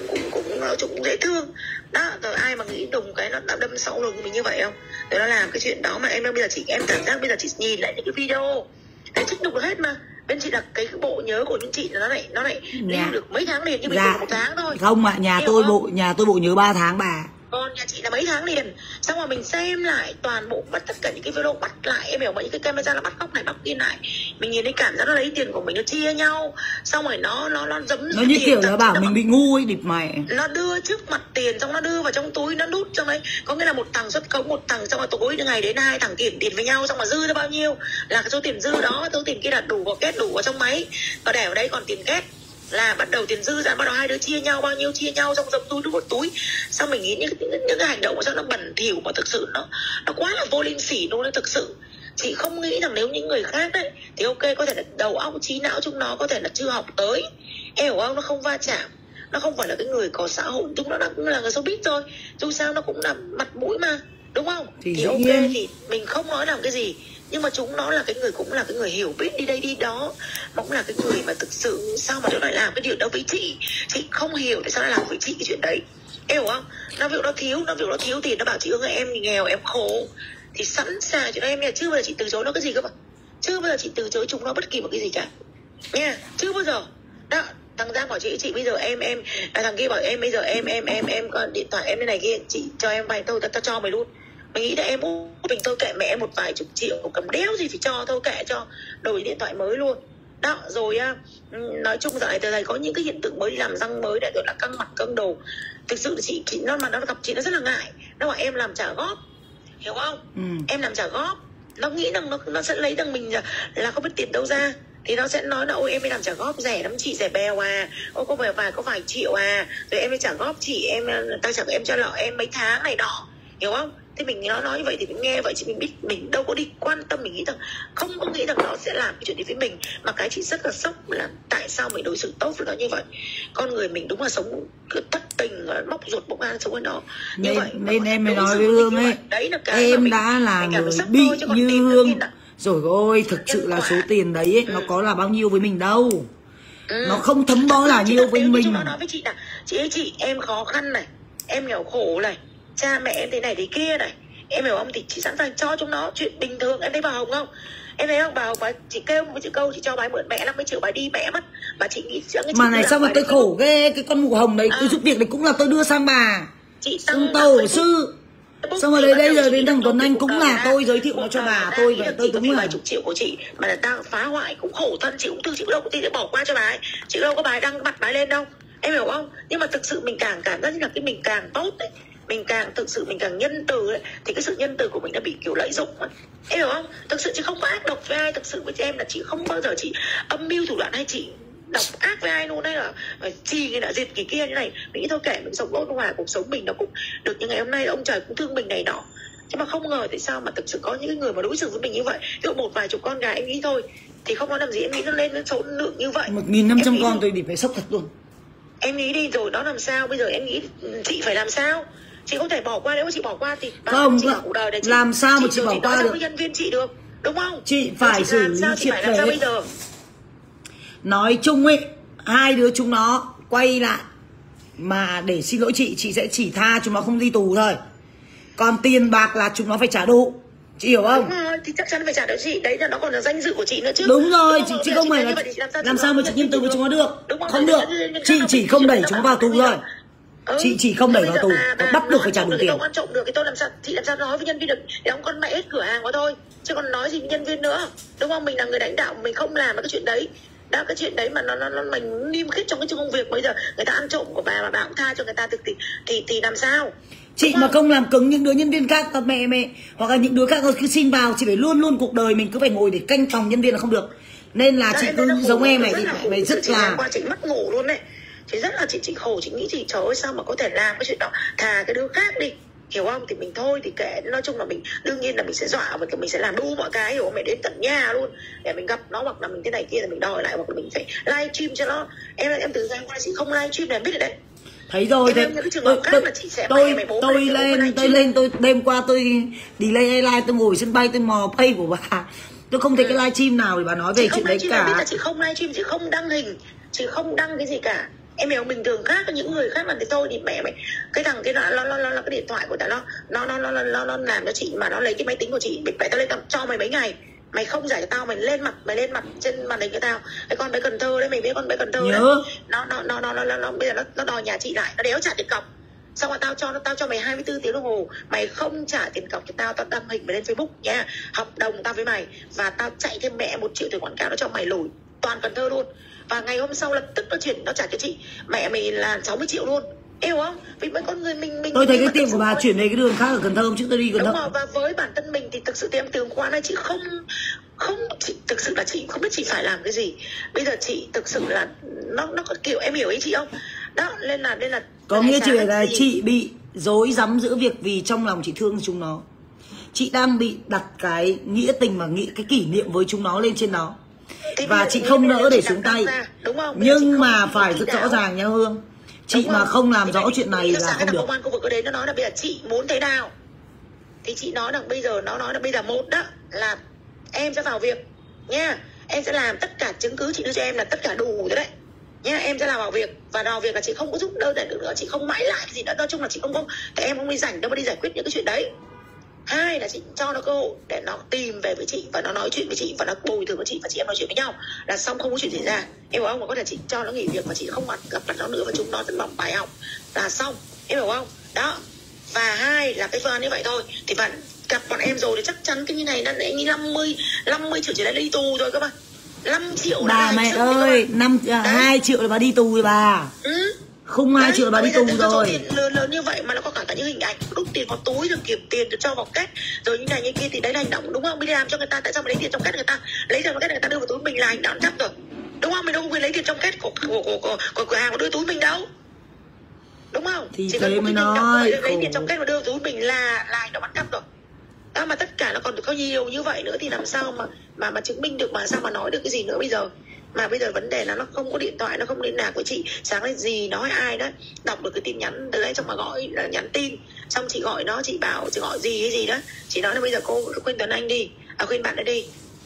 nó cũng dễ thương đó. Rồi ai mà nghĩ đùng cái nó đâm sâu lưng mình như vậy không, rồi nó làm cái chuyện đó. Mà em bây giờ chị em cảm giác bây giờ chị nhìn lại những cái video cái trích đục được hết mà bên chị là cái bộ nhớ của những chị là nó lại lưu được mấy tháng liền, nhưng mình một tháng thôi. Không ạ, nhà tôi bộ nhớ 3 tháng bà. Còn nhà chị là mấy tháng liền. Xong rồi mình xem lại toàn bộ, bắt tất cả những cái video, bắt lại em hiểu mà, những cái camera là bắt góc này bắt kia lại, mình nhìn thấy cảm giác nó lấy tiền của mình nó chia nhau, xong rồi nó giấm nó như kiểu nó bảo mình bị ngu ấy, địt mẹ. Nó đưa trước mặt tiền, xong nó đưa vào trong túi, nó đút trong đấy, có nghĩa là một thằng xuất khống một thằng, xong rồi tối ngày đến hai thằng kiểm tiền với nhau, xong rồi dư ra bao nhiêu là cái số tiền dư đó, số tiền kia là đủ vào kết, đủ vào trong máy, và để ở đây còn tiền kết là bắt đầu tiền dư ra, bắt đầu hai đứa chia nhau bao nhiêu, chia nhau xong dập túi đút một túi. Sao mình nghĩ những cái hành động của sao nó bẩn thỉu, mà thực sự nó quá là vô liêm sỉ luôn đấy. Thực sự chị không nghĩ rằng nếu những người khác đấy thì ok, có thể là đầu óc trí não chúng nó có thể là chưa học tới, em hiểu không, nó không va chạm, nó không phải là cái người có xã hội, chúng nó cũng là người showbiz thôi, dù sao nó cũng là mặt mũi mà, đúng không? Thì ok nhiên. Thì mình không nói làm cái gì, nhưng mà chúng nó là cái người, cũng là cái người hiểu biết đi đây đi đó, mà cũng là cái người mà thực sự sao mà nó lại làm cái điều đó với chị không hiểu tại sao lại làm với chị cái chuyện đấy, em hiểu không? Nó ví dụ nó thiếu tiền, nó bảo chị ơi em nghèo em khổ thì sẵn sàng chuyện đó em nha, chưa bao giờ chị từ chối nó cái gì cơ mà, chưa bao giờ chị từ chối chúng nó bất kỳ một cái gì cả nha, chưa bao giờ đó. Thằng Giang bảo chị bây giờ em thằng kia bảo em bây giờ em có điện thoại em cái này kia, chị cho em vay thôi, tao cho mày luôn. Mày nghĩ là em mình thôi kệ mẹ một vài chục triệu cầm đéo gì phải cho, thôi kệ cho đổi điện thoại mới luôn đó. Rồi nói chung dạo này từ này có những cái hiện tượng mới, đi làm răng mới để rồi là căng mặt căng đầu. Thực sự chị nó gặp chị nó rất là ngại, nó bảo em làm trả góp, hiểu không? Em làm trả góp, nó nghĩ rằng nó sẽ lấy rằng mình là không biết tiền đâu ra, thì nó sẽ nói là ôi em đi làm trả góp rẻ lắm chị, rẻ bèo à, ôi có vài triệu à, rồi em đi trả góp chị, tao trả em cho lọ em mấy tháng này nọ, hiểu không? Thế mình nói như vậy thì mình nghe vậy chị mình biết, mình đâu có đi quan tâm, mình nghĩ rằng không có nghĩ rằng nó sẽ làm cái chuyện đấy với mình. Mà cái chị rất là sốc là tại sao mình đối xử tốt với nó như vậy. Con người mình đúng là sống thất tình, móc ruột bốc ăn sống với nó như vậy. Nên em mới nói với Hương ấy, em đã là người bị như Hương rồi ôi, thực sự là số tiền đấy ấy, nó có là bao nhiêu với mình đâu, nó không thấm bó là nhiêu với mình. Nó nói với chị là chị em khó khăn này, em nghèo khổ này, cha mẹ em thế này thế kia này, em hiểu không, thì chị sẵn sàng cho chúng nó chuyện bình thường. Em thấy bà Hồng không, Em thấy không, bà chị kêu một câu, chị cho bà mượn mẹ 50 triệu bà đi mẹ mất. Bà chị nghĩ mà này sao mà tôi khổ ghê, cái con mụ hồng đấy tôi giúp việc đấy cũng là tôi đưa sang bà. Chị Xong tổ sư. Xong rồi đây giờ đến thằng Tuấn Anh cũng là tôi giới thiệu nó cho bà, tôi vậy tôi đúng vài chục triệu của chị mà là đang phá hoại cũng khổ thân, chị cũng thương, chị đâu có tin để bỏ qua cho bà ấy, chị đâu có bài đăng mặt bà lên đâu, em hiểu không? Nhưng mà thực sự mình càng cảm giác như là cái mình càng tốt đấy, mình càng thực sự mình càng nhân từ ấy, thì cái sự nhân từ của mình đã bị kiểu lợi dụng ấy. Em hiểu không? Thực sự chị không có ác độc với ai, thực sự với em là chị không bao giờ chị âm mưu thủ đoạn hay chị độc ác với ai luôn, hay là chi người đã diệt kỳ kia như này. Mình nghĩ thôi kệ, mình sống tốt hòa, cuộc sống mình nó cũng được như ngày hôm nay, ông trời cũng thương mình này nọ. Nhưng mà không ngờ tại sao mà thực sự có những người mà đối xử với mình như vậy. Ví dụ một vài chục con gà em nghĩ thôi thì không nói làm gì, em nghĩ nó lên đến số lượng như vậy 1.500 con tôi bị phải sốc thật luôn. Em nghĩ đi rồi nó làm sao, bây giờ em nghĩ chị phải làm sao? Chị không thể bỏ qua, nếu mà chị bỏ qua thì không, chị cuộc đời này chị, làm sao mà chị bỏ qua được? với nhân viên chị được, đúng không? Chị phải xử lý triệt để. Bây giờ nói chung ấy, hai đứa chúng nó quay lại mà để xin lỗi chị sẽ chỉ tha chúng nó không đi tù thôi. Còn tiền bạc là chúng nó phải trả đủ, chị hiểu không? Đúng rồi, thì chắc chắn phải trả cho chị, đấy là nó còn là danh dự của chị nữa chứ. Đúng rồi, chị không phải là làm sao mà chị nhân từ với chúng nó được, không được. Chị chỉ không đẩy chúng vào tù thôi. Chị chỉ không đẩy vào tù, còn bắt buộc phải trả đủ tiền. Không ăn trộm được thì tôi làm sao, chị làm sao nói với nhân viên được, để ông con mẹ hết cửa hàng của tôi, chứ còn nói gì với nhân viên nữa, đúng không? Mình là người lãnh đạo, mình không làm cái chuyện đấy. Đó, cái chuyện đấy mà nó mình niêm khít trong cái công việc. Bây giờ người ta ăn trộm của bà mà bà cũng tha cho người ta thì làm sao? Chị mà không làm cứng những đứa nhân viên khác, mẹ hoặc là những đứa khác cứ xin vào, chị phải luôn cuộc đời mình cứ phải ngồi để canh phòng nhân viên là không được. Nên là chị cứ giống em này thì mày rất là qua chị mất ngủ luôn đấy. Chị rất là chị khổ, chị nghĩ chị trời ơi sao mà có thể làm cái chuyện đó, thà cái đứa khác đi, hiểu không? Thì mình thôi thì kệ, nói chung là mình đương nhiên là mình sẽ dọa và mình sẽ làm đu mọi cái, hiểu không? Mày đến tận nhà luôn để mình gặp nó, hoặc là mình thế này kia thì mình đòi lại, hoặc là mình phải live stream cho nó. Em từ gian qua chị không live stream này biết rồi đấy. Thấy rồi, tôi lên tôi đêm qua tôi delay airline, tôi ngồi sân bay tôi mò pay của bà, tôi không thấy cái live stream nào để bà nói về chuyện đấy cả. Chị không live stream, chị không đăng hình, chị không đăng cái gì cả. Em hiểu, bình thường khác những người khác mà thì thôi thì mẹ mày cái thằng cái nó cái điện thoại của nó làm cho chị, mà nó lấy cái máy tính của chị, mẹ tao lên tao cho mày mấy ngày, mày không giải cho tao, mày lên mặt trên màn hình cho tao. Cái con bé Cần Thơ đấy, mày biết con bé Cần Thơ đấy, nó bây giờ nó đòi nhà chị lại, nó đéo trả tiền cọc. Xong rồi tao cho mày 24 tiếng đồng hồ, mày không trả tiền cọc cho tao đăng hình mày lên Facebook nha, hợp đồng tao với mày, và tao chạy thêm mẹ 1 triệu tiền quảng cáo nó cho mày lủi toàn Cần Thơ luôn. Và ngày hôm sau lập tức nó trả cho chị mẹ mày là 60 triệu luôn, hiểu không? Vì mấy con người mình tôi thấy cái tiền của bà chuyển về cái đường khác ở Cần Thơ, hôm trước tôi đi Cần Thơ. Đúng rồi, và với bản thân mình thì thực sự em từ khóa này chị chị thực sự là chị không biết chị phải làm cái gì. Bây giờ chị thực sự là nó có kiểu, em hiểu ý chị không? Đó, nên là có nghĩa chuyện là chị bị rối rắm giữa việc, vì trong lòng chị thương chúng nó, chị đang bị đặt cái nghĩa tình và cái kỷ niệm với chúng nó lên trên đó, và chị không nỡ để xuống tay, đúng không? Nhưng mà phải rất rõ ràng nha Hương, chị mà không làm rõ chuyện này là không được. Công an khu vực ở đấy nó nói là bây giờ chị muốn thế nào thì chị nói rằng bây giờ, nó nói là bây giờ một đó là em sẽ vào việc nha, em sẽ làm tất cả chứng cứ chị đưa cho em là tất cả đủ rồi đấy nha, em sẽ làm vào việc, và vào việc là chị không có giúp đỡ được nữa, chị không mãi lại cái gì nữa, nói chung là chị không có, thì em không đi rảnh đâu mà đi giải quyết những cái chuyện đấy. Hai là chị cho nó cơ hội để nó tìm về với chị và nó nói chuyện với chị và nó bồi thường với chị, và chị em nói chuyện với nhau là xong, không có chuyện xảy ra, em hiểu không? Mà có thể chị cho nó nghỉ việc và chị không gặp mặt nó nữa, và chúng nó sẽ bằng bài học là xong, em hiểu không? Đó. Và hai là cái phương án như vậy thôi, thì bạn gặp bọn em rồi thì chắc chắn cái như này là anh 50 triệu chỉ là đi tù rồi các bạn. 5 triệu bà mẹ ơi, 2 triệu là bà đi tù rồi bà. Không 2 triệu là bà đi tù rồi. Tiền lớn như vậy mà nó có cả những hình ảnh đút tiền vào túi rồi kiểm tiền rồi cho vào két rồi như này như kia, thì đấy là hành động đúng không? Mình đi làm cho người ta, tại sao mình lấy tiền trong két người ta, lấy ra két người ta đưa vào túi mình là hành động thấp rồi, đúng không? Mình đâu có quyền lấy tiền trong két của cửa hàng và đưa túi mình đâu, đúng không? Thì chỉ thế mới nói lấy tiền trong két và đưa vào túi mình là hành động ăn cắp rồi. Đó, mà tất cả nó còn có nhiều như vậy nữa thì làm sao mà chứng minh được, mà sao mà nói được cái gì nữa bây giờ? Mà bây giờ vấn đề là nó không có điện thoại, nó không liên lạc với chị. Sáng nay gì nói ai đó đọc được cái tin nhắn từ đấy, xong mà gọi là nhắn tin, xong chị gọi nó, chị bảo chị gọi gì cái gì đó, chị nói là bây giờ cô khuyên Tuấn Anh đi, khuyên bạn ấy đi,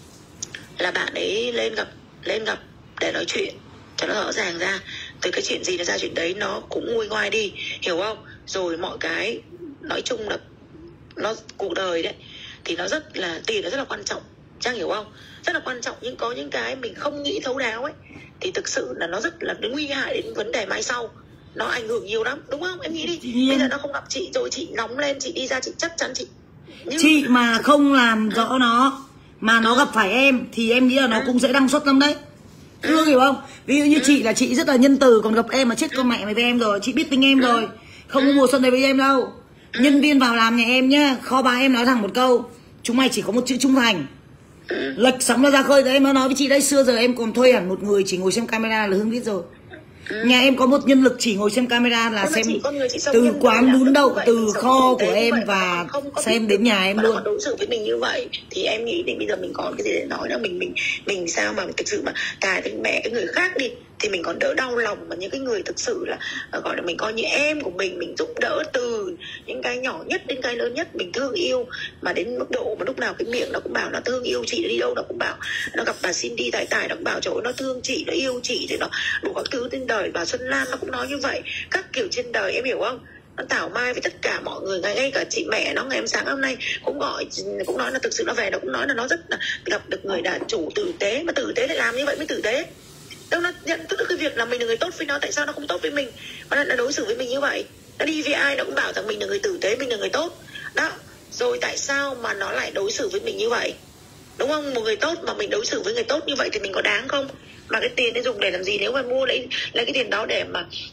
là bạn ấy lên gặp để nói chuyện cho nó rõ ràng ra, từ cái chuyện gì nó ra chuyện đấy, nó cũng nguôi ngoai đi, hiểu không? Rồi mọi cái nói chung là nó cuộc đời đấy thì nó rất là, tiền nó rất là quan trọng, Trang hiểu không? Rất là quan trọng, nhưng có những cái mình không nghĩ thấu đáo ấy thì thực sự là nó rất là nguy hại đến vấn đề mai sau, nó ảnh hưởng nhiều lắm, đúng không? Em nghĩ đi, bây giờ nó không gặp chị rồi, chị nóng lên, chị đi ra, chị chắc chắn chị mà không làm rõ nó mà nó gặp phải em thì em nghĩ là nó cũng sẽ đăng xuất lắm đấy. Chưa hiểu không? Ví dụ như chị là chị rất là nhân từ, còn gặp em mà chết con mẹ mày với em rồi, chị biết tính em rồi, không có mùa xuân này với em đâu. Nhân viên vào làm nhà em nhá, kho bá em nói thẳng một câu, chúng mày chỉ có một chữ trung thành. Lệch sóng nó ra khơi đấy, em nói với chị đấy, xưa giờ em còn thuê hẳn một người chỉ ngồi xem camera là Hương biết rồi. Nhà em có một nhân lực chỉ ngồi xem camera là xem từ quán bún đậu, từ kho của em và xem đến nhà em luôn. Đối xử với mình như vậy thì em nghĩ thì bây giờ mình còn cái gì để nói nữa, mình sao mà thực sự mà thà thì mẹ cái người khác đi thì mình còn đỡ đau lòng, mà những cái người thực sự là gọi là mình coi như em của mình giúp đỡ từ những cái nhỏ nhất đến cái lớn nhất, mình thương yêu mà đến mức độ mà lúc nào cái miệng nó cũng bảo nó thương yêu chị, đi đâu nó cũng bảo, nó gặp bà Cindy Tài nó cũng bảo trời ơi, nó thương chị, nó yêu chị, thì nó đủ các thứ trên đời. Bà Xuân Lan nó cũng nói như vậy, các kiểu trên đời, em hiểu không? Nó thảo mai với tất cả mọi người, ngay cả chị mẹ nó ngày hôm sáng hôm nay cũng gọi, cũng nói là thực sự nó về, nó cũng nói là nó rất là gặp được người đàn chủ tử tế, mà tử tế lại làm như vậy mới tử tế. Đâu nó nhận thức được cái việc là mình là người tốt với nó, tại sao nó không tốt với mình mà nó đối xử với mình như vậy? Nó đi với ai nó cũng bảo rằng mình là người tử tế, mình là người tốt đó, rồi tại sao mà nó lại đối xử với mình như vậy, đúng không? Một người tốt mà mình đối xử với người tốt như vậy thì mình có đáng không? Mà cái tiền ấy dùng để làm gì? Nếu mà mua lấy cái tiền đó để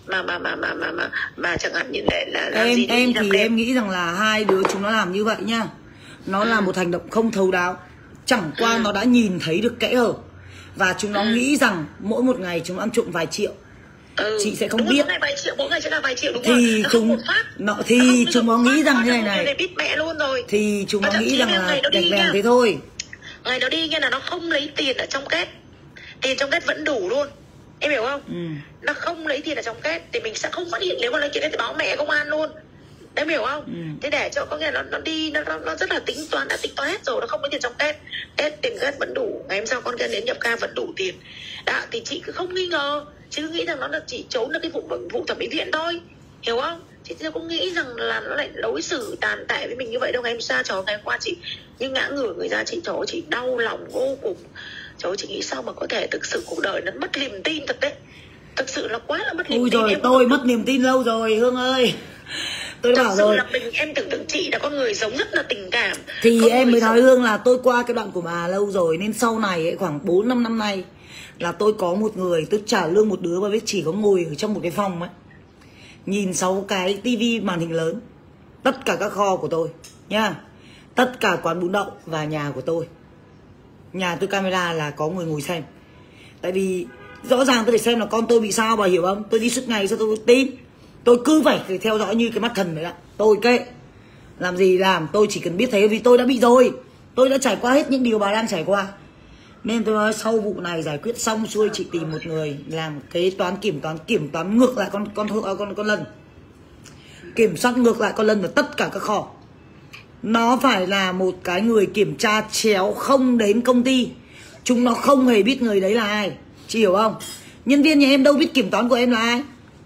mà chẳng hạn như là làm gì em thì em nghĩ rằng là hai đứa chúng nó làm như vậy nhá, nó là một hành động không thấu đáo, chẳng qua nó đã nhìn thấy được kẽ hở và chúng nó nghĩ rằng mỗi một ngày chúng ăn trộm vài triệu. Chị sẽ không đúng biết. Mỗi ngày sẽ là vài triệu, đúng thì rồi. Chúng nó nghĩ rằng như này biết mẹ luôn rồi. Thì chúng nó nghĩ rằng là đẹp đèn thế thôi. Ngày nó đi nghe là nó không lấy tiền ở trong két, tiền trong két vẫn đủ luôn, em hiểu không? Nó không lấy tiền ở trong két thì mình sẽ không phát hiện, nếu mà lấy tiền thì báo mẹ công an luôn, em hiểu không? Thế để cho có nghĩa là nó đi, nó rất là tính toán, đã tính toán hết rồi, nó không có tiền trong két, tiền két vẫn đủ, ngày hôm sau con kia đến nhập ca vẫn đủ tiền đó, thì chị cứ không nghi ngờ, chị cứ nghĩ rằng nó là chỉ trốn được cái vụ thẩm mỹ viện thôi, hiểu không? Chị cũng nghĩ rằng là nó lại đối xử tàn tệ với mình như vậy đâu. Ngày hôm sau cháu, ngày hôm qua chị như ngã ngửa người ra, chị đau lòng vô cùng. Cháu chị nghĩ sao mà có thể, thực sự cuộc đời nó mất niềm tin thật đấy, thực sự là quá là mất niềm tin. Rồi tôi mất niềm tin lâu rồi Hương ơi. Tôi bảo rồi là em tưởng tượng chị là con người sống rất là tình cảm, thì em mới nói Hương là tôi qua cái đoạn của bà lâu rồi, nên sau này ấy, khoảng 4-5 năm nay là tôi có một người, tôi trả lương một đứa mà biết chỉ có ngồi ở trong một cái phòng ấy, nhìn 6 cái tivi màn hình lớn, tất cả các kho của tôi nha, tất cả quán bún đậu và nhà của tôi, nhà tôi camera là có người ngồi xem. Tại vì rõ ràng tôi để xem là con tôi bị sao, bà hiểu không? Tôi đi suốt ngày sao tôi tin, tôi cứ phải theo dõi như cái mắt thần vậy ạ. Tôi kệ, làm gì làm, tôi chỉ cần biết thế, vì tôi đã bị rồi, tôi đã trải qua hết những điều bà đang trải qua. Nên tôi nói sau vụ này giải quyết xong xuôi, chị tìm một người làm kế toán, kiểm toán ngược lại con Lân, kiểm soát ngược lại con Lân ở tất cả các kho. Nó phải là một cái người kiểm tra chéo, không đến công ty, chúng nó không hề biết người đấy là ai, chị hiểu không? Nhân viên nhà em đâu biết kiểm toán của em là ai.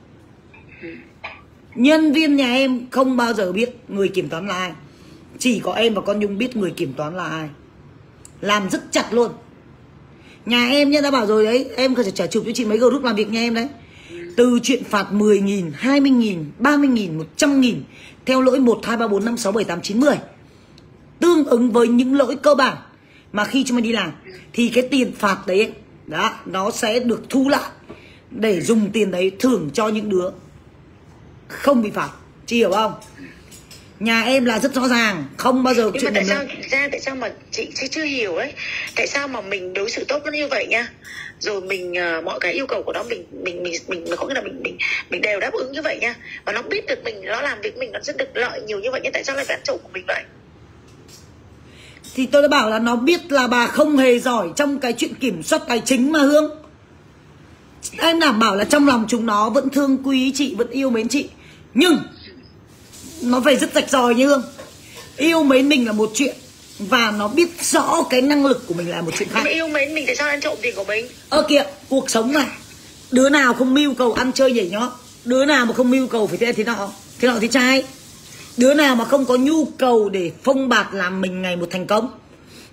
Nhân viên nhà em không bao giờ biết người kiểm toán là ai, chỉ có em và con Nhung biết người kiểm toán là ai. Làm rất chặt luôn. Nhà em nhá, đã bảo rồi đấy, em phải trả chụp cho chị mấy group làm việc nhà em đấy. Từ chuyện phạt 10.000, 20.000, 30.000, 100.000, theo lỗi 1, 2, 3, 4, 5, 6, 7, 8, 9, 10, tương ứng với những lỗi cơ bản mà khi chúng mày đi làm thì cái tiền phạt đấy đó, nó sẽ được thu lại để dùng tiền đấy thưởng cho những đứa không bị phạt, chị hiểu không? Nhà em là rất rõ ràng, không bao giờ chuyện tại sao mà chị chưa hiểu ấy, tại sao mà mình đối xử tốt nó như vậy nha, rồi mình mọi cái yêu cầu của nó mình có nghĩa là mình đều đáp ứng như vậy nha, và nó biết được nó làm việc mình nó rất được lợi nhiều như vậy, nhưng tại sao lại phải ăn trộm của mình vậy? Thì tôi đã bảo là nó biết là bà không hề giỏi trong cái chuyện kiểm soát tài chính mà Hương. Em đảm bảo là trong lòng chúng nó vẫn thương quý chị, vẫn yêu mến chị, nhưng nó phải rất rạch ròi như Hương. Yêu mến mình là một chuyện, và nó biết rõ cái năng lực của mình là một chuyện khác. Mà yêu mến mình tại sao ăn trộm tiền của mình? Kìa, cuộc sống này, đứa nào không mưu cầu ăn chơi nhảy nhót, đứa nào mà không mưu cầu phải thế nọ thế trai, đứa nào mà không có nhu cầu để phông bạt làm mình ngày một thành công,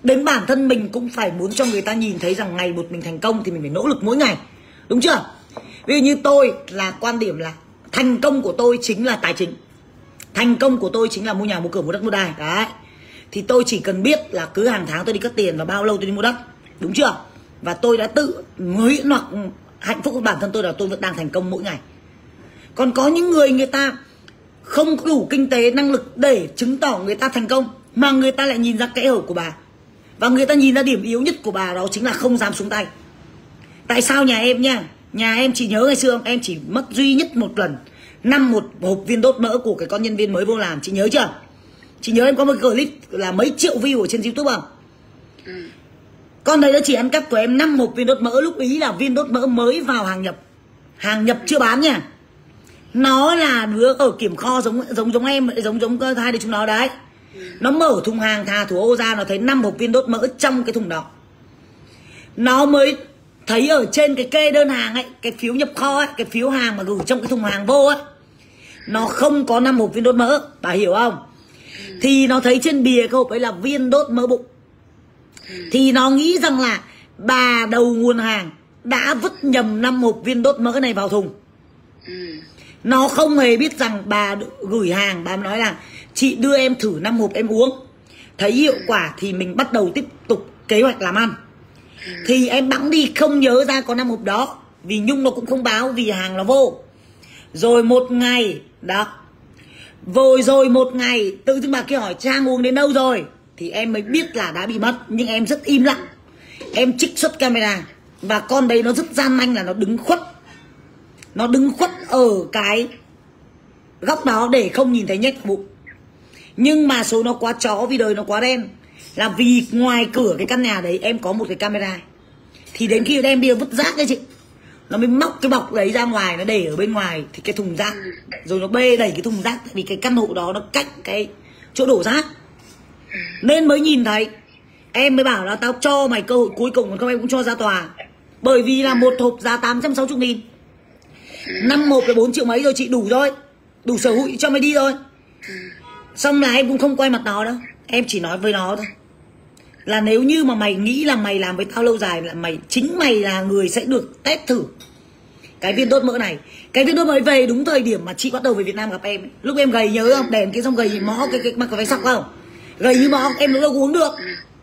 Đến bản thân mình cũng phải muốn cho người ta nhìn thấy rằng ngày một mình thành công thì mình phải nỗ lực mỗi ngày. Đúng chưa? Ví dụ như tôi là quan điểm là thành công của tôi chính là tài chính. Thành công của tôi chính là mua nhà, mua cửa, mua đất, mua đai. Đấy. Thì tôi chỉ cần biết là cứ hàng tháng tôi đi cất tiền và bao lâu tôi đi mua đất. Đúng chưa? Và tôi đã tự nguyện hoặc hạnh phúc của bản thân tôi là tôi vẫn đang thành công mỗi ngày. Còn có những người ta không có đủ kinh tế năng lực để chứng tỏ người ta thành công, mà người ta lại nhìn ra kẽ hở của bà. Và người ta nhìn ra điểm yếu nhất của bà, đó chính là không dám xuống tay. Tại sao nhà em nha, nhà em chỉ nhớ ngày xưa em chỉ mất duy nhất một lần 5 một hộp viên đốt mỡ của cái con nhân viên mới vô làm. Chị nhớ chưa? Chị nhớ em có một clip là mấy triệu view ở trên YouTube không? Con đấy nó chỉ ăn cắp của em 5 hộp viên đốt mỡ. Lúc ý là viên đốt mỡ mới vào hàng nhập. Hàng nhập chưa bán nha. Nó là đứa ở kiểm kho giống em, giống hai đứa chúng nó đấy. Nó mở thùng hàng thà thủ ô ra, nó thấy 5 hộp viên đốt mỡ trong cái thùng đó. Nó mới thấy ở trên cái kê đơn hàng ấy, cái phiếu nhập kho ấy, cái phiếu hàng mà gửi trong cái thùng hàng vô ấy, nó không có 5 hộp viên đốt mỡ. Bà hiểu không? Thì nó thấy trên bìa cái hộp ấy là viên đốt mỡ bụng. Thì nó nghĩ rằng là bà đầu nguồn hàng đã vứt nhầm 5 hộp viên đốt mỡ này vào thùng. Nó không hề biết rằng bà gửi hàng, bà nói là chị đưa em thử 5 hộp em uống, thấy hiệu quả thì mình bắt đầu tiếp tục kế hoạch làm ăn. Thì em bẵng đi không nhớ ra có 5 hộp đó, vì Nhung nó cũng không báo, vì hàng nó vô. Rồi một ngày đó, rồi một ngày tự dưng bà kia hỏi Trang uống đến đâu rồi, thì em mới biết là đã bị mất. Nhưng em rất im lặng, em trích xuất camera. Và con đấy nó rất gian manh là nó đứng khuất. Nó đứng khuất ở cái góc đó để không nhìn thấy nhách bụng. Nhưng mà số nó quá chó vì đời nó quá đen, là vì ngoài cửa cái căn nhà đấy em có một cái camera. Thì đến khi đem bia vứt rác đấy chị, nó mới móc cái bọc đấy ra ngoài, nó để ở bên ngoài thì cái thùng rác, rồi nó bê đẩy cái thùng rác, vì cái căn hộ đó nó cách cái chỗ đổ rác nên mới nhìn thấy. Em mới bảo là tao cho mày cơ hội cuối cùng, còn không em cũng cho ra tòa. Bởi vì là một hộp giá 860.000, 5 hộp là 4 triệu mấy rồi chị, đủ rồi, đủ sở hữu cho mày đi rồi. Xong là em cũng không quay mặt nó đâu, em chỉ nói với nó thôi là nếu như mà mày nghĩ là mày làm với tao lâu dài, là chính mày là người sẽ được test thử cái viên đốt mỡ này. Cái viên đốt mỡ về đúng thời điểm mà chị bắt đầu về Việt Nam gặp em ấy. Lúc em gầy nhớ không? Đèn kia xong gầy mõ cái mặc cái váy sọc không? Gầy như mõ, em đâu có uống được.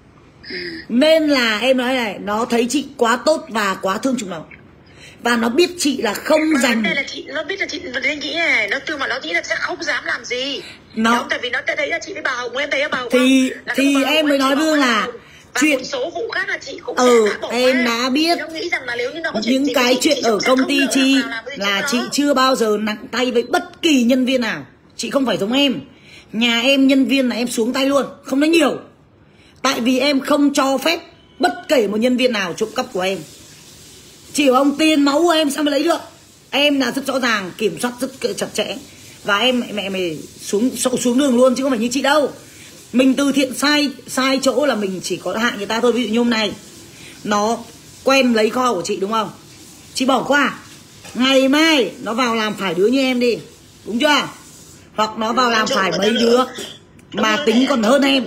Nên là em nói này, nó thấy chị quá tốt và quá thương chúng nó. Và nó biết chị là không dành. Đây là chị, nó biết là chị nghĩ này, nó tư mà nó nghĩ là sẽ không dám làm gì. Nó tại vì nó thấy là chị với bà Hồng, em thấy bà Hồng thì em mới nói Vương là chuyện một số vụ khác là chị cũng em đã biết. Nghĩ rằng là nếu như nó có những cái chuyện ở công ty chi là chị chưa bao giờ nặng tay với bất kỳ nhân viên nào. Chị không phải giống em. Nhà em nhân viên là em xuống tay luôn, không nói nhiều. Tại vì em không cho phép bất kể một nhân viên nào trộm cắp của em. Chỉ có ông tiền máu của em sao mới lấy được. Em là rất rõ ràng, kiểm soát rất chặt chẽ. Và em mày xuống đường luôn, chứ không phải như chị đâu. Mình từ thiện sai chỗ là mình chỉ có hại người ta thôi. Ví dụ như hôm nay nó quen lấy kho của chị đúng không, chị bỏ qua, ngày mai nó vào làm phải đứa như em đi, đúng chưa? Hoặc nó vào làm phải mấy đứa mà tính còn hơn em,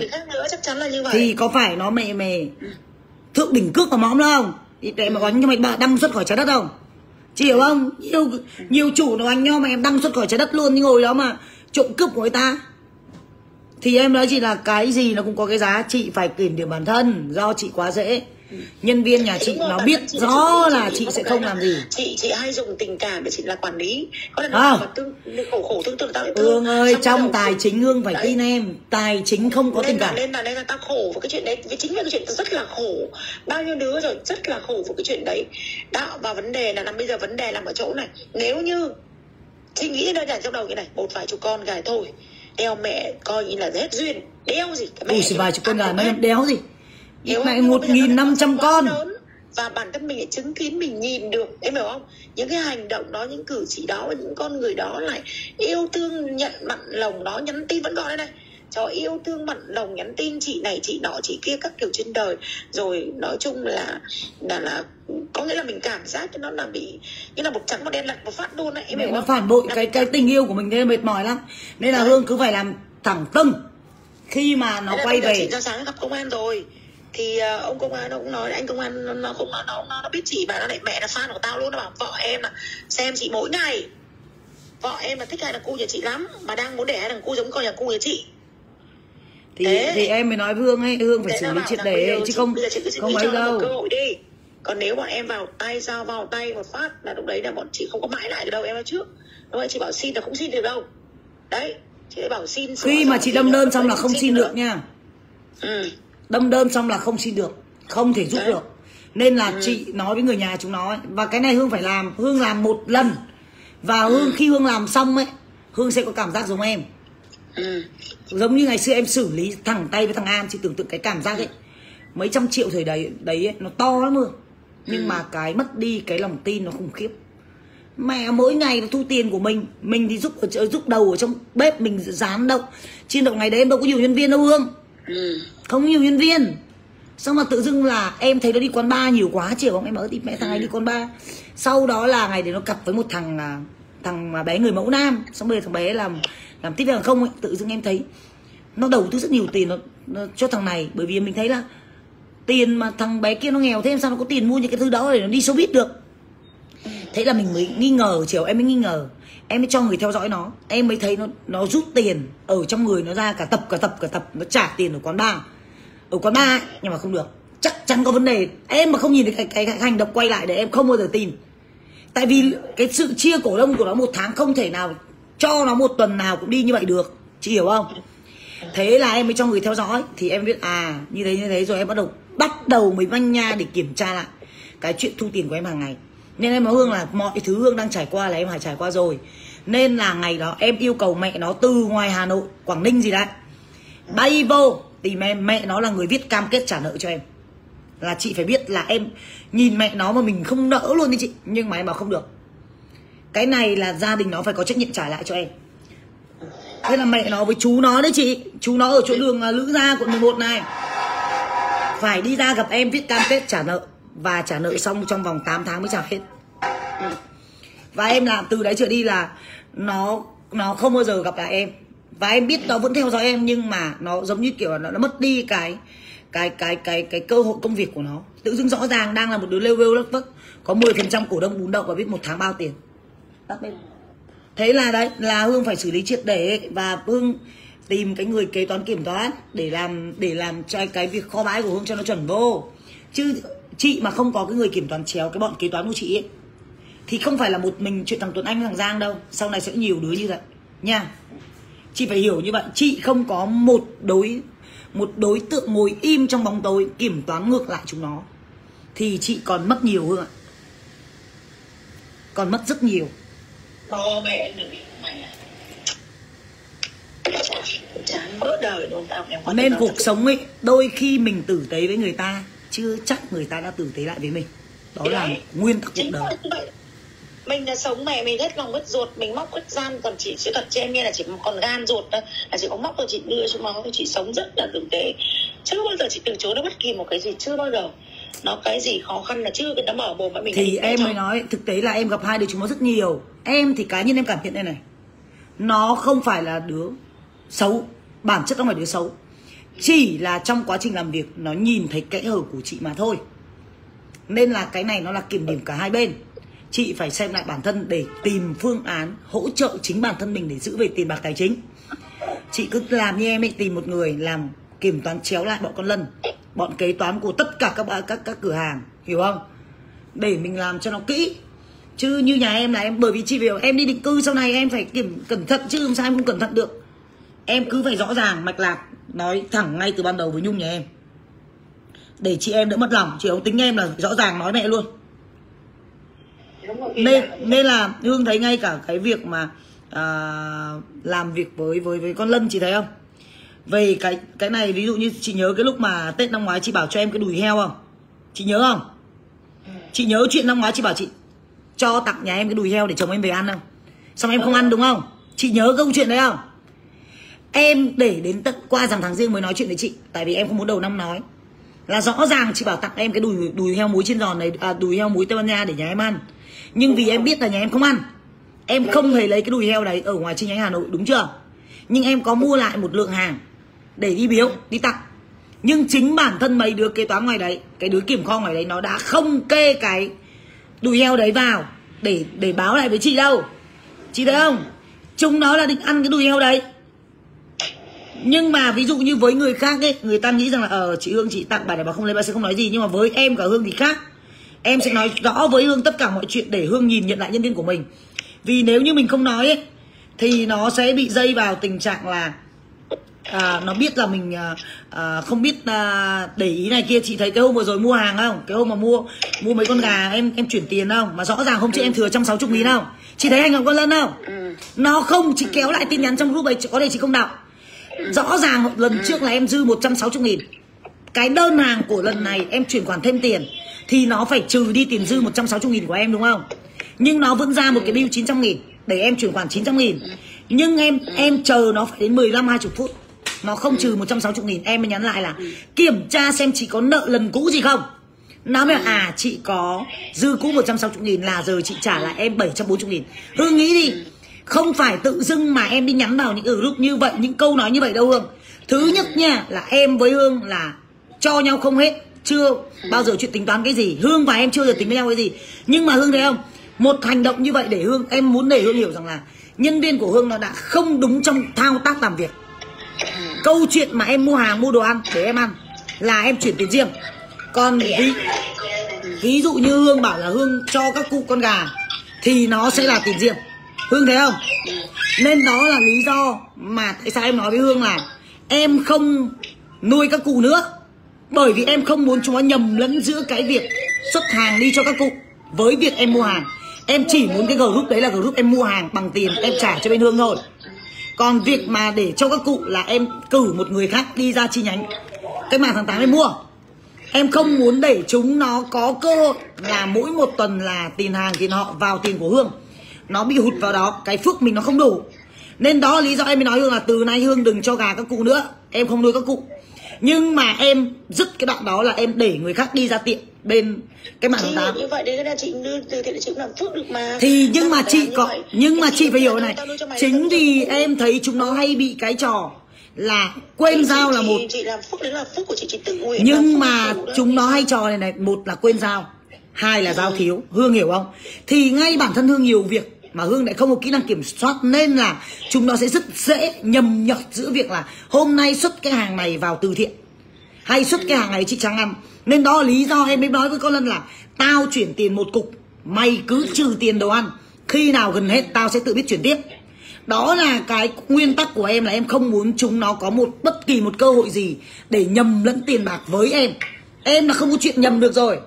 thì có phải nó mày thượng đỉnh cước và mõm đâu không? Để mà oánh cho mày đăng xuất khỏi trái đất không? Chị hiểu không? Nhiều chủ nó oánh cho mày em đăng xuất khỏi trái đất luôn, nhưng ngồi đó mà trộm cướp của người ta. Thì em nói chị là cái gì nó cũng có cái giá. Chị phải kiểm điểm bản thân, do chị quá dễ. Nhân viên nhà chị nó biết rõ là chị sẽ không làm gì. Chị hay dùng tình cảm để chị là quản lý. Có là nó khổ tương tự tao thương. Hương ơi, trong tài chính Hương phải tin em. Tài chính không có tình cảm. Nên là tao khổ với cái chuyện đấy. Vì chính là cái chuyện rất là khổ. Bao nhiêu đứa rồi rất là khổ với cái chuyện đấy. Đó, và vấn đề là bây giờ vấn đề nằm ở chỗ này. Nếu như chị nghĩ đơn giản trong đầu cái này, một vài chục con gái thôi, đeo mẹ coi như là hết duyên. Đeo gì cả mẹ. Ủa vài chục con gái nó đéo gì. Mẹ 1.500 con. Và bản thân mình lại chứng kiến, mình nhìn được, em hiểu không? Những cái hành động đó, những cử chỉ đó, những con người đó lại yêu thương, nhận mặn lòng đó, nhắn tin vẫn gọi đây này, cho yêu thương mặn lòng, nhắn tin chị này chị nọ chị kia các kiểu trên đời. Rồi nói chung là có nghĩa là mình cảm giác cho nó là bị như là một trắng một đen lật một phát luôn đấy, em hiểu không? Nó phản bội cái tình yêu của mình, thế mệt mỏi lắm. Nên là Hương cứ phải làm thẳng tâm. Khi mà nó quay về chị ra sáng gặp công an rồi Thì ông công an nó cũng nói, anh công an nó cũng nó biết chị, và nó lại mẹ là fan của tao luôn. Nó bảo vợ em là xem chị mỗi ngày, vợ em là thích hai thằng cu nhà chị lắm, mà đang muốn để hai thằng cu giống con nhà cu nhà chị. Thì em mới nói Hương ấy, Hương phải xử lý triệt để chứ không ấy đâu. Cơ hội đi. Còn nếu bọn em vào tay một phát là lúc đấy là bọn chị không có mãi lại được đâu, em nói trước. Lúc đấy chị bảo xin là không xin được đâu. Đấy, chị ấy bảo xin. Khi mà chị đâm đơn xong là không xin được nha. Đâm đơn xong là không xin được, không thể giúp được. Nên là chị nói với người nhà chúng nó ấy. Và cái này Hương phải làm, Hương làm một lần. Và khi Hương làm xong ấy, Hương sẽ có cảm giác giống em. Giống như ngày xưa em xử lý thẳng tay với thằng An, chị tưởng tượng cái cảm giác ấy. Mấy trăm triệu thời đấy ấy, nó to lắm mà. Nhưng mà cái mất đi cái lòng tin nó khủng khiếp. Mẹ mỗi ngày nó thu tiền của mình thì giúp đầu ở trong bếp mình dán đâu. Chiên đậu ngày đấy em đâu có nhiều nhân viên đâu Hương. Không nhiều nhân viên. Xong mà tự dưng là em thấy nó đi quán bar nhiều quá, chiều không em bảo thì mẹ thằng này đi quán bar. Sau đó là ngày đấy nó cặp với một thằng bé người mẫu nam. Xong bây giờ thằng bé làm tiếp hàng không ấy. Tự dưng em thấy nó đầu tư rất nhiều tiền nó cho thằng này. Bởi vì mình thấy là tiền mà thằng bé kia nó nghèo, thế em sao nó có tiền mua những cái thứ đó để nó đi showbiz được. Thế là mình mới nghi ngờ, chiều em mới nghi ngờ. Em mới cho người theo dõi nó. Em mới thấy nó rút tiền ở trong người nó ra cả tập. Nó trả tiền ở quán bar. Ở quán bar ấy, nhưng mà không được. Chắc chắn có vấn đề. Em mà không nhìn thấy cái hành động quay lại để em không bao giờ tin. Tại vì cái sự chia cổ đông của nó một tháng không thể nào cho nó một tuần nào cũng đi như vậy được. Chị hiểu không? Thế là em mới cho người theo dõi. Thì em biết như thế rồi em bắt đầu mới manh nha để kiểm tra lại cái chuyện thu tiền của em hàng ngày. Nên em nói Hương là mọi thứ Hương đang trải qua là em phải trải qua rồi. Nên là ngày đó em yêu cầu mẹ nó từ ngoài Hà Nội, Quảng Ninh gì đấy, bay vô tìm em. Mẹ nó là người viết cam kết trả nợ cho em. Là chị phải biết là em nhìn mẹ nó mà mình không nỡ luôn đi chị. Nhưng mà em bảo không được, cái này là gia đình nó phải có trách nhiệm trả lại cho em. Thế là mẹ nó với chú nó đấy chị, chú nó ở chỗ đường Lữ Gia quận 11 này, phải đi ra gặp em viết cam kết trả nợ. Và trả nợ xong trong vòng 8 tháng mới trả hết. Và em làm từ đấy trở đi là nó không bao giờ gặp lại em. Và em biết nó vẫn theo dõi em, nhưng mà nó giống như kiểu là nó mất đi cái cơ hội công việc của nó. Tự dưng rõ ràng đang là một đứa lêu lêu lắc vấc, có 10% cổ đông bún đậu và biết một tháng bao tiền. Thế là đấy là Hương phải xử lý triệt để. Và Hương tìm cái người kế toán kiểm toán để làm cho cái việc kho bãi của Hương cho nó chuẩn vô. Chứ chị mà không có cái người kiểm toán chéo, cái bọn kế toán của chị ấy, thì không phải là một mình chuyện thằng Tuấn Anh với thằng Giang đâu. Sau này sẽ nhiều đứa như vậy nha. Chị phải hiểu như vậy. Chị không có một đối tượng ngồi im trong bóng tối kiểm toán ngược lại chúng nó thì chị còn mất nhiều Hương ạ. Còn mất rất nhiều. Mẹ chán bớt đời luôn tao. Nên cuộc sống ấy, đôi khi mình tử tế với người ta chưa chắc người ta đã tử tế lại với mình. Đó là nguyên tắc cuộc đời. Mình là sống mẹ mình hết lòng hết ruột, mình móc hết gian. Còn chị sẽ thật cho em nghe là chị còn gan ruột đó, là chị có móc rồi chị đưa cho máu. Chị sống rất là tử tế, chưa bao giờ chị từ chối nó bất kỳ một cái gì, chưa bao giờ. Nó cái gì khó khăn là chưa nó mở mồm mà mình. Thì em mới nói thực tế là em gặp hai đứa chúng nó rất nhiều. Em thì cá nhân em cảm nhận đây này, nó không phải là đứa xấu, bản chất không phải đứa xấu, chỉ là trong quá trình làm việc nó nhìn thấy kẽ hở của chị mà thôi. Nên là cái này nó là kiểm điểm cả hai bên. Chị phải xem lại bản thân để tìm phương án hỗ trợ chính bản thân mình để giữ về tiền bạc tài chính. Chị cứ làm như em ấy, tìm một người làm kiểm toán chéo lại bọn con Lân, bọn kế toán của tất cả các cửa hàng, hiểu không? Để mình làm cho nó kỹ. Chứ như nhà em là em, bởi vì chị hiểu em đi định cư sau này em phải cẩn thận, chứ làm sao em không cẩn thận được. Em cứ phải rõ ràng mạch lạc, nói thẳng ngay từ ban đầu với Nhung nhà em, để chị em đỡ mất lòng. Chị không tính em là rõ ràng nói mẹ luôn. Nên là Hương thấy ngay cả cái việc mà làm việc với con Lân, chị thấy không? Về cái này, ví dụ như chị nhớ cái lúc mà Tết năm ngoái chị bảo cho em cái đùi heo không? Chị nhớ không? Chị nhớ chuyện năm ngoái chị bảo chị cho tặng nhà em cái đùi heo để chồng em về ăn không? Xong em không ăn đúng không? Chị nhớ câu chuyện đấy không? Em để đến tận qua rằm tháng Giêng mới nói chuyện với chị, tại vì em không muốn đầu năm nói. Là rõ ràng chị bảo tặng em cái đùi heo muối chiên giòn này, đùi heo muối Tây Ban Nha để nhà em ăn. Nhưng vì em biết là nhà em không ăn, em không hề lấy cái đùi heo đấy ở ngoài chi nhánh Hà Nội, đúng chưa? Nhưng em có mua lại một lượng hàng để đi biếu, đi tặng. Nhưng chính bản thân mấy đứa kế toán ngoài đấy, cái đứa kiểm kho ngoài đấy, nó đã không kê cái đùi heo đấy vào để báo lại với chị đâu. Chị thấy không? Chúng nó là định ăn cái đùi heo đấy. Nhưng mà ví dụ như với người khác ấy, người ta nghĩ rằng là chị Hương chị tặng bà này bà không lấy, bà sẽ không nói gì. Nhưng mà với em cả Hương thì khác. Em sẽ nói rõ với Hương tất cả mọi chuyện để Hương nhìn nhận lại nhân viên của mình. Vì nếu như mình không nói ấy, thì nó sẽ bị dây vào tình trạng là nó biết là mình không biết để ý này kia. Chị thấy cái hôm vừa rồi mua hàng không? Cái hôm mà mua mấy con gà em chuyển tiền không? Mà rõ ràng hôm trước em thừa 160.000 không? Chị thấy hành động con Lân không? Nó không, chị kéo lại tin nhắn trong group ấy, có thể chị không đọc. Rõ ràng lần trước là em dư 160.000. Cái đơn hàng của lần này em chuyển khoản thêm tiền thì nó phải trừ đi tiền dư 160.000 của em đúng không? Nhưng nó vẫn ra một cái bill 900.000 để em chuyển khoản 900.000. Nhưng em chờ nó phải đến 15-20 phút. Nó không trừ 160.000. Em mới nhắn lại là kiểm tra xem chị có nợ lần cũ gì không. Nó mới chị có dư cũ 160.000 là giờ chị trả lại em 740.000. Hương nghĩ đi, không phải tự dưng mà em đi nhắn vào những group như vậy, những câu nói như vậy đâu Hương. Thứ nhất nha, là em với Hương là cho nhau không hết, chưa bao giờ chuyện tính toán cái gì. Hương và em chưa giờ tính với nhau cái gì. Nhưng mà Hương thấy không, một hành động như vậy để Hương, em muốn để Hương hiểu rằng là nhân viên của Hương nó đã không đúng trong thao tác làm việc. Câu chuyện mà em mua hàng, mua đồ ăn để em ăn là em chuyển tiền riêng. Còn ví dụ như Hương bảo là Hương cho các cụ con gà thì nó sẽ là tiền riêng. Hương thấy không? Nên đó là lý do mà tại sao em nói với Hương là em không nuôi các cụ nữa. Bởi vì em không muốn chúng nó nhầm lẫn giữa cái việc xuất hàng đi cho các cụ với việc em mua hàng. Em chỉ muốn cái group đấy là group em mua hàng bằng tiền em trả cho bên Hương thôi. Còn việc mà để cho các cụ là em cử một người khác đi ra chi nhánh Cách Mạng tháng 8 em mua. Em không muốn để chúng nó có cơ hội là mỗi một tuần là tiền hàng tiền họ vào tiền của Hương, nó bị hụt vào đó, cái phước mình nó không đủ. Nên đó là lý do em mới nói Hương là từ nay Hương đừng cho gà các cụ nữa. Em không nuôi các cụ. Nhưng mà em dứt cái đoạn đó là em để người khác đi ra tiệm bên Cách Mạng tháng 8. Như vậy đấy là chị đưa từ thiện, chị cũng làm phước được mà. Thì nhưng mà chị có, nhưng mà chị phải hiểu này, chính vì em thấy chúng nó hay bị cái trò là quên giao là một. Chị làm phước đấy là phước của chị tự nguyện. Nhưng mà chúng nó hay trò này, một là quên giao, hai là giao thiếu. Hương hiểu không? Thì ngay bản thân Hương nhiều việc mà Hương lại không có kỹ năng kiểm soát, nên là chúng nó sẽ rất dễ nhầm nhọt giữa việc là hôm nay xuất cái hàng này vào từ thiện hay xuất cái hàng này chị Trang ăn. Nên đó là lý do em mới nói với con Lân là tao chuyển tiền một cục, mày cứ trừ tiền đồ ăn, khi nào gần hết tao sẽ tự biết chuyển tiếp. Đó là cái nguyên tắc của em, là em không muốn chúng nó có bất kỳ một cơ hội gì để nhầm lẫn tiền bạc với em. Em là không có chuyện nhầm được rồi.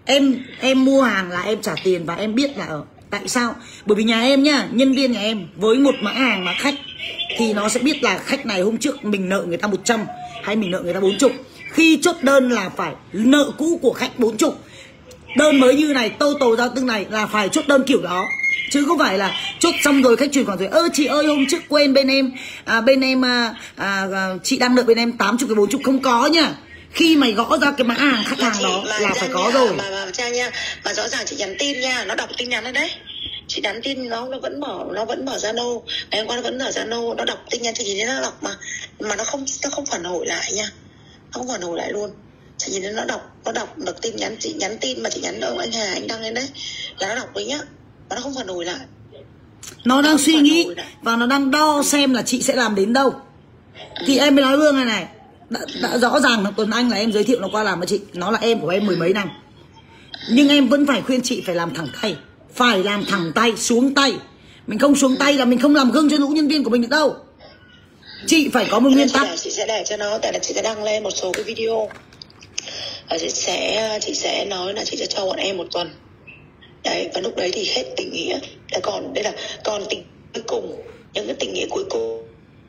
Em mua hàng là em trả tiền và em biết là tại sao. Bởi vì nhà em nhá, nhân viên nhà em với một mã hàng mà khách thì nó sẽ biết là khách này hôm trước mình nợ người ta 100 hay mình nợ người ta 40. Khi chốt đơn là phải nợ cũ của khách 40. Đơn mới như này, total giao tương này là phải chốt đơn kiểu đó. Chứ không phải là chốt xong rồi khách chuyển khoản rồi chị ơi hôm trước quên bên em chị đang nợ bên em 80 cái 40. Không có nhá. Khi mày gõ ra cái mã hàng khách hàng đó là phải có rồi. Mà Trang nha, mà rõ ràng chị nhắn tin nha, nó đọc tin nhắn đấy. Chị nhắn tin nó vẫn mở Zalo. Ngày hôm qua nó vẫn mở Zalo, nó đọc tin nhắn chị nhìn thấy nó đọc mà nó không phản hồi lại nha. Nó không phản hồi lại luôn. Chị nhìn thấy nó đọc được tin nhắn, chị nhắn tin mà chị nhắn ông anh Hà anh đăng lên đấy là nó đọc đấy nhá. Mà nó không phản hồi lại. Nó đang suy nghĩ và nó đang đo xem là chị sẽ làm đến đâu. Thì em mới nói Hương này đã rõ ràng là Tuấn Anh là em giới thiệu nó qua làm với chị, nó là em của em 10 mấy năm. Nhưng em vẫn phải khuyên chị phải làm thẳng tay. Phải làm thẳng tay, xuống tay. Mình không xuống tay là mình không làm gương cho lũ nhân viên của mình được đâu. Chị phải có một nguyên tắc. Chị sẽ để cho nó, tại là chị sẽ đăng lên một số cái video và chị sẽ nói là chị sẽ cho bọn em một tuần. Đấy, và lúc đấy thì hết tình nghĩa. Còn tình cuối cùng, những cái tình nghĩa cuối cùng.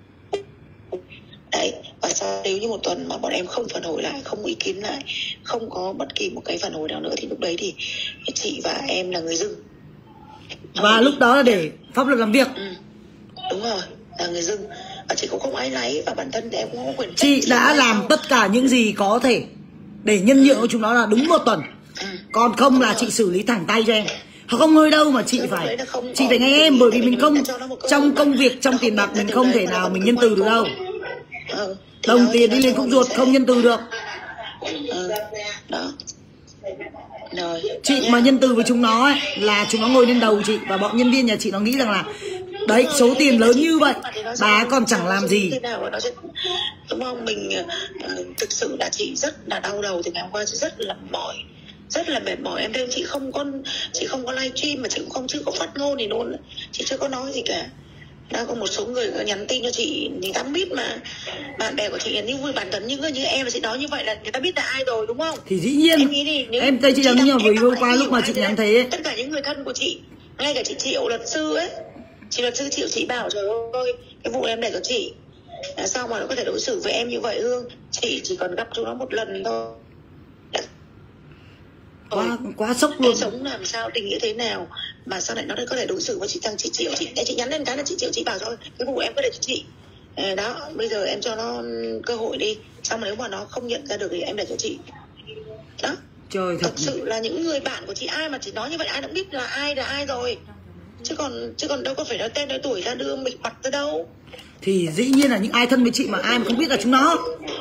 Đấy, và sau nếu như một tuần mà bọn em không phản hồi lại, không ý kiến lại, không có bất kỳ một cái phản hồi nào nữa thì lúc đấy thì chị và em là người dưng. Và lúc đó là để pháp luật làm việc. Đúng rồi, là người dưng. Và chị cũng không ai lấy, và bản thân thì em cũng không có quyền. Chị đã làm tất cả những gì có thể để nhân nhượng của chúng nó là đúng một tuần. Còn không là chị xử lý thẳng tay cho em. Không hơi đâu mà chị phải nghe em. Bởi vì mình không, trong công việc, trong tiền bạc mình không thể nào mình nhân từ được đâu. Đồng tiền đi lên khúc ruột không nhân từ được. Đó. Rồi. Chị mà nhân từ với chúng nó ấy, là chúng nó ngồi lên đầu chị, và bọn nhân viên nhà chị nó nghĩ rằng là đấy, số tiền lớn như vậy bà còn chẳng làm gì. Đúng không? Mình thực sự là chị rất là đau đầu từ ngày hôm qua, chị rất là mỏi, rất là mệt mỏi. Em thấy chị không có livestream mà chị cũng chưa có phát ngôn gì luôn, chị chưa có nói gì cả. Đã có một số người nhắn tin cho chị thì ta biết mà, bạn bè của chị như vui, bản thân những người như em mà chị nói như vậy là người ta biết là ai rồi, đúng không? Thì dĩ nhiên em nghĩ đi, em thấy chị nhắn nhờ với hôm qua lúc mà chị nhắn thế ấy. Tất cả những người thân của chị, ngay cả chị Triệu luật sư ấy, chị luật sư Triệu, chị bảo trời ơi cái vụ em để cho chị sao mà nó có thể đối xử với em như vậy Hương, chị chỉ còn gặp chúng nó một lần thôi. Quá sốc luôn. Sống làm sao, tình nghĩa thế nào mà sao lại nó có thể đối xử với chị, thằng chị Triệu, chị nhắn lên cái là chị Triệu, chị bảo rồi cái vụ em cứ để cho chị đó, bây giờ em cho nó cơ hội đi, xong mà nếu mà nó không nhận ra được thì em để cho chị đó. Trời, thật sự là những người bạn của chị ai mà chị nói như vậy ai cũng biết là ai rồi, chứ còn đâu có phải nói tên nói tuổi ra đưa mình mặt ra đâu. Thì dĩ nhiên là những ai thân với chị mà ai mà không biết là chúng nó.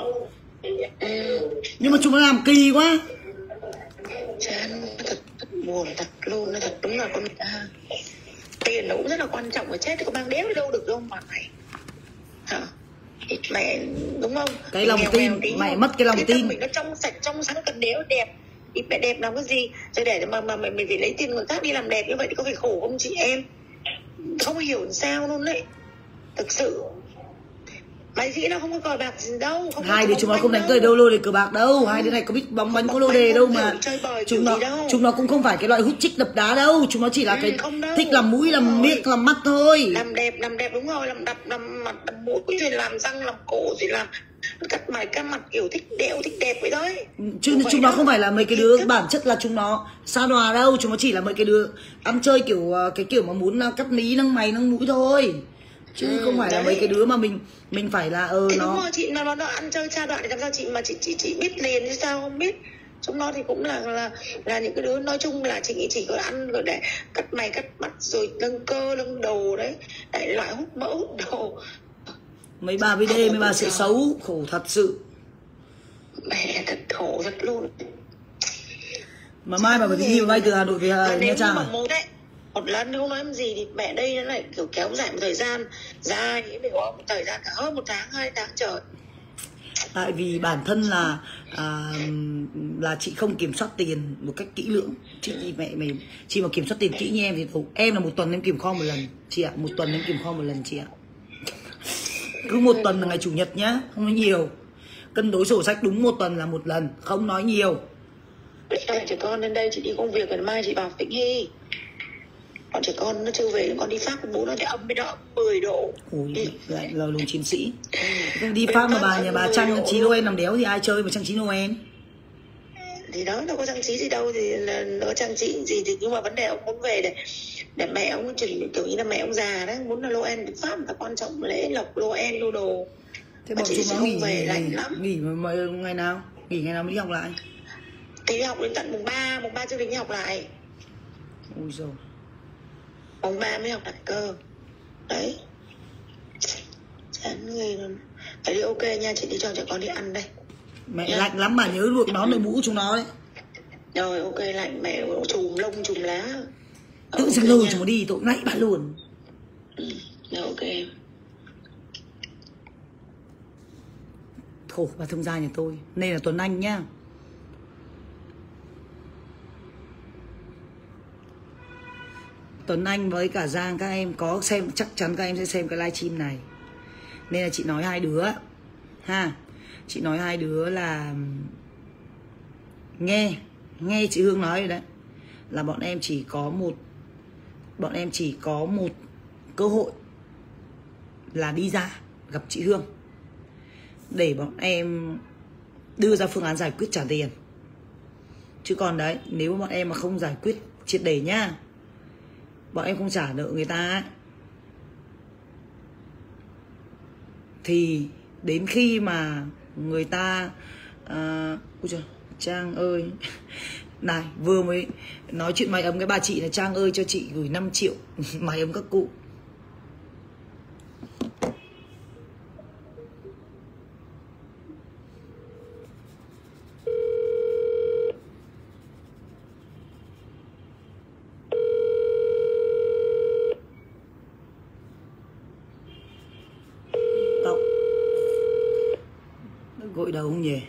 Nhưng mà chúng nó làm kỳ quá. Chán, thật buồn thật luôn, thật đúng là con người ta tiền nó cũng rất là quan trọng, mà chết thì có mang đéo đi đâu được đâu mà mày hả? Mẹ đúng không? Cái lòng tin, mày mất cái lòng tin. Mình nó trong sạch trong sáng, cần đéo đẹp thì mẹ đẹp làm cái gì rồi để mà mình phải lấy tiền người khác đi làm đẹp như vậy thì có phải khổ không chị em? Không hiểu sao luôn đấy, thực sự. Mày nghĩ nó không có cờ bạc gì đâu, không. Hai đứa chúng nó không đánh cờ đâu lô đề cờ bạc đâu, hai đứa này có biết bóng bánh có lô đề đâu mà. Chúng nó cũng không phải cái loại hút chích đập đá đâu, chúng nó chỉ là cái thích làm mũi làm miệng làm mắt thôi. Làm đẹp đúng rồi, làm đập làm mặt làm mũi rồi làm răng làm cổ rồi làm cắt mày cắt mặt kiểu thích đeo thích đẹp vậy thôi. Chứ chúng nó không phải là mấy cái đứa bản chất là chúng nó xa đòa đâu, chúng nó chỉ là mấy cái đứa ăn chơi kiểu cái kiểu mà muốn cắt mí nâng mày nâng mũi thôi. Chứ không phải là mấy cái đứa mà mình phải là nó đúng rồi, chị mà nó ăn chơi xa đoạn thì làm sao chị mà chị biết liền chứ sao không biết. Chúng nó thì cũng là những cái đứa nói chung là chị nghĩ chỉ có ăn rồi để cắt mày cắt mặt rồi nâng cơ nâng đồ đấy, đại loại hút mỡ hút đồ. Mấy bà VD mấy bà sẽ xấu, khổ thật sự. Mẹ thật khổ thật luôn. Mà mai bà phải đi vay từ Hà Nội về Nha Trang à? Một lần không nói em gì thì mẹ đây nó lại kiểu kéo dài một thời gian dài, nghĩ mình có một thời gian cả hơn 1 tháng 2 tháng trời. Tại vì bản thân là chị không kiểm soát tiền một cách kỹ lưỡng. Chị mà kiểm soát tiền kỹ như em thì em là 1 tuần em kiểm kho 1 lần chị ạ. 1 tuần em kiểm kho 1 lần chị ạ. Cứ 1 tuần là ngày chủ nhật nhá, không nói nhiều. Cân đối sổ sách đúng 1 tuần là 1 lần, không nói nhiều. Trẻ con lên đây chị đi công việc, ngày mai chị vào Vĩnh Hy. Bọn trẻ con nó chưa về, con đi Pháp bố nó để âm bên đó 10 độ. Ôi lại là lùng chiến sĩ. Đi Pháp mà nhà bà Trăng Chí Noel làm đéo thì ai chơi mà Trăng Chí Noel. Thì đó, đâu có trang trí gì đâu, thì nó có trang trí gì thì, nhưng mà vấn đề ông muốn về để mẹ ông chuẩn kiểu như là mẹ ông già đấy, muốn là Noel Pháp người ta quan trọng lễ lộc Noel đồ đồ. Thế bọn chúng nó nghỉ mà ngày nào? Nghỉ ngày nào mới đi học lại? Thì đi học đến tận mùng 3 chưa định đi học lại. Ui giời. Mùng 3 mới học lại cơ. Đấy. Chán người luôn. Đấy đi, ok nha, chị đi cho trẻ con đi ăn đây. Mẹ nha. Lạnh lắm, bà nhớ luộc nón đội mũ chúng nó đấy. Rồi ok, lạnh mẹ chùm lông chùm lá. Tự dưng lôi chúng nó đi, tội nãy bà luôn. Rồi ok. Khổ bà thông gia nhà tôi. Nên là Tuấn Anh nhá. Tuấn Anh với cả Giang các em có xem, chắc chắn các em sẽ xem cái livestream này. Nên là chị nói hai đứa ha. Chị nói hai đứa là nghe chị Hương nói rồi đấy, là bọn em chỉ có một cơ hội là đi ra gặp chị Hương để bọn em đưa ra phương án giải quyết trả tiền. Chứ còn đấy, nếu bọn em mà không giải quyết triệt để nhá, bọn em không trả nợ người ta ấy, thì đến khi mà người ta ôi trời, Trang ơi này, vừa mới nói chuyện máy ấm cái bà chị là Trang ơi cho chị gửi 5 triệu máy ấm các cụ. Gội đầu không nhỉ?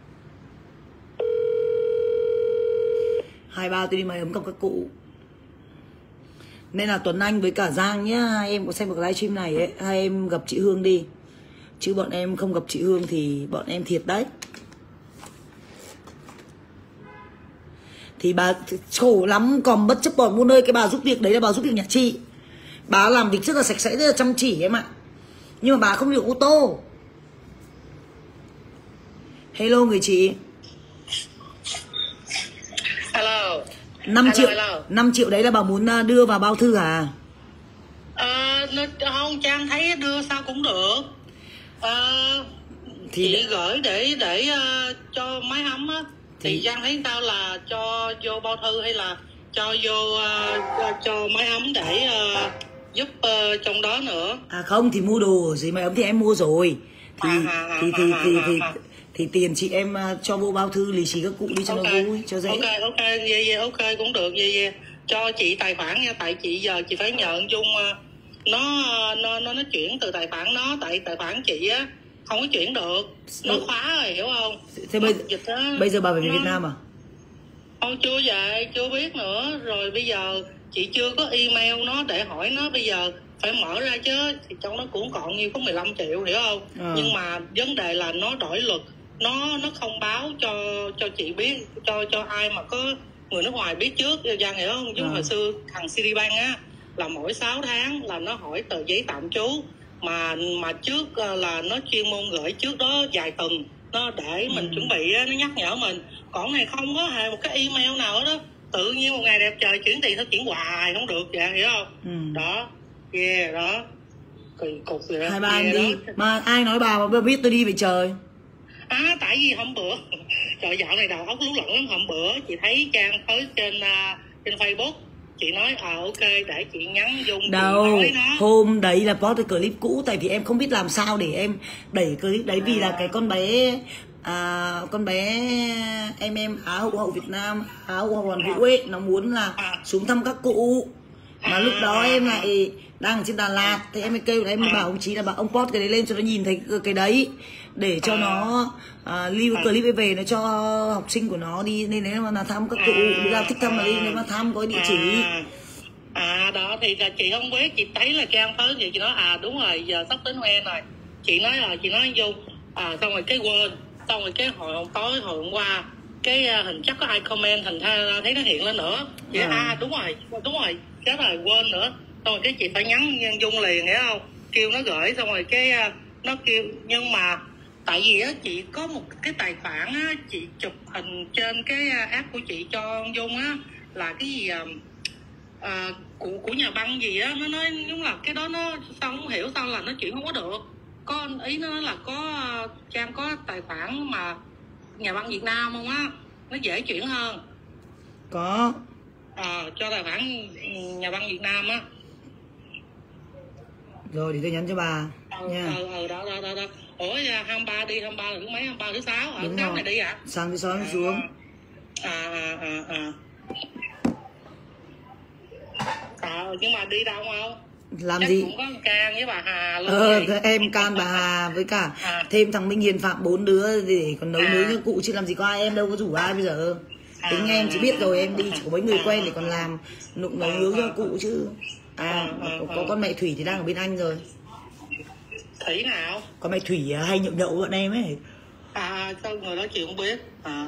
23 tôi đi máy ấm cùng các cụ. Nên là Tuấn Anh với cả Giang nhá, hai em có xem được livestream này ấy, hai em gặp chị Hương đi. Chứ bọn em không gặp chị Hương thì bọn em thiệt đấy. Thì bà khổ lắm, còn bất chấp bọn muôn ơi, cái bà giúp việc đấy là bà giúp việc nhà chị. Bà làm việc rất là sạch sẽ, rất là chăm chỉ em ạ. Nhưng mà bà không được ô tô. Hello người chị. Hello. 5 triệu, 5 triệu đấy là bà muốn đưa vào bao thư hả? Không, Trang thấy đưa sao cũng được. Thì chị gửi để cho máy ấm á. Thì Giang thấy sao, là cho vô bao thư hay là cho vô cho máy ấm để giúp trong đó nữa? À không, thì mua đồ gì máy ấm thì em mua rồi. Thì tiền chị em cho vô bao thư lì xì các cụ đi cho nó vui, cho dễ. Ok cũng được. Vậy cho chị tài khoản nha, tại chị giờ chị phải nhờ Dung nó chuyển từ tài khoản nó, tại tài khoản chị á không có chuyển được, nó khóa rồi, hiểu không? Thế bây giờ bà về Việt Nam à? Không, chưa về, chưa biết nữa. Rồi bây giờ chị chưa có email nó để hỏi nó, bây giờ phải mở ra chứ, thì trong nó cũng còn nhiêu, có 15 triệu, hiểu không? Nhưng mà vấn đề là nó đổi luật, nó không báo cho chị biết, cho ai mà có người nước ngoài biết trước, Giang hiểu không? Chứ hồi xưa thằng Citibank á là mỗi 6 tháng là nó hỏi tờ giấy tạm trú, mà trước là nó chuyên môn gửi trước đó vài tuần, nó để mình chuẩn bị á, nó nhắc nhở mình. Còn này không có hề một cái email nào đó, tự nhiên một ngày đẹp trời chuyển tiền, nó chuyển hoài không được vậy, hiểu không? Đó, đó, kỳ cục vậy đó. 23 anh đi đó. Mà ai nói bà biết tôi đi về trời? Tại vì hôm bữa trời, dạo này đầu óc lú lẫn lắm. Hôm bữa chị thấy Trang tới trên Facebook, chị nói ok để chị nhắn Dung. Đâu, hôm đấy là post cái clip cũ, tại vì em không biết làm sao để em đẩy clip đấy, vì là cái con bé em Á hậu Việt Nam, Á hậu Hoàn Vũ ấy, nó muốn là xuống thăm các cụ. Mà lúc đó em lại đang ở trên Đà Lạt, thì em mới kêu là em bảo ông Chí là bảo ông post cái đấy lên cho nó nhìn thấy cái đấy, để cho nó lưu clip ấy về, nó cho học sinh của nó đi, nên nếu mà thăm các cụ đi ra thích thăm mà đi, nếu mà thăm có địa chỉ. Đó thì là chị không biết, chị thấy là Trang tới vậy chị nói đúng rồi, giờ sắp đến Noel rồi. Chị nói vô xong rồi cái quên, xong rồi cái hồi hôm qua cái hình chắc có ai comment, thành ra thấy nó hiện lên nữa. Chị đúng rồi, cái rồi quên nữa. Xong rồi cái chị phải nhắn Dung liền, hiểu không? Kêu nó gửi, xong rồi cái nó kêu, nhưng mà tại vì á chị có một cái tài khoản á, chị chụp hình trên cái app của chị cho Dung á, là cái gì của nhà băng gì á, nó nói đúng là cái đó nó sao không hiểu sao là nó chuyển không có được. Có ý nó là có Trang có tài khoản mà nhà băng Việt Nam không á, nó dễ chuyển hơn. Có cho tài khoản nhà băng Việt Nam á. Rồi thì tôi nhắn cho bà nha. Đó. Ủa 23 đi, 23 là thứ mấy? 23 thứ 6 ở sáng này đi hả? Sáng thứ 6 em xuống. Nhưng mà đi đâu không? Làm chắc gì? Cũng có Can với bà Hà luôn. Em Can, bà Hà với cả thêm thằng Minh Hiền Phạm, 4 đứa để còn nấu nướng cho cụ, chứ làm gì có ai, em đâu có rủ ai bây giờ. Tính em chỉ biết rồi, em đi chỉ có mấy người quen để còn làm nấu nướng cho cụ chứ. Có con mẹ Thủy thì đang ở bên Anh rồi. Thủy nào? Con mẹ Thủy hay nhậu nhậu bọn em ấy. Sao người đó chị không biết.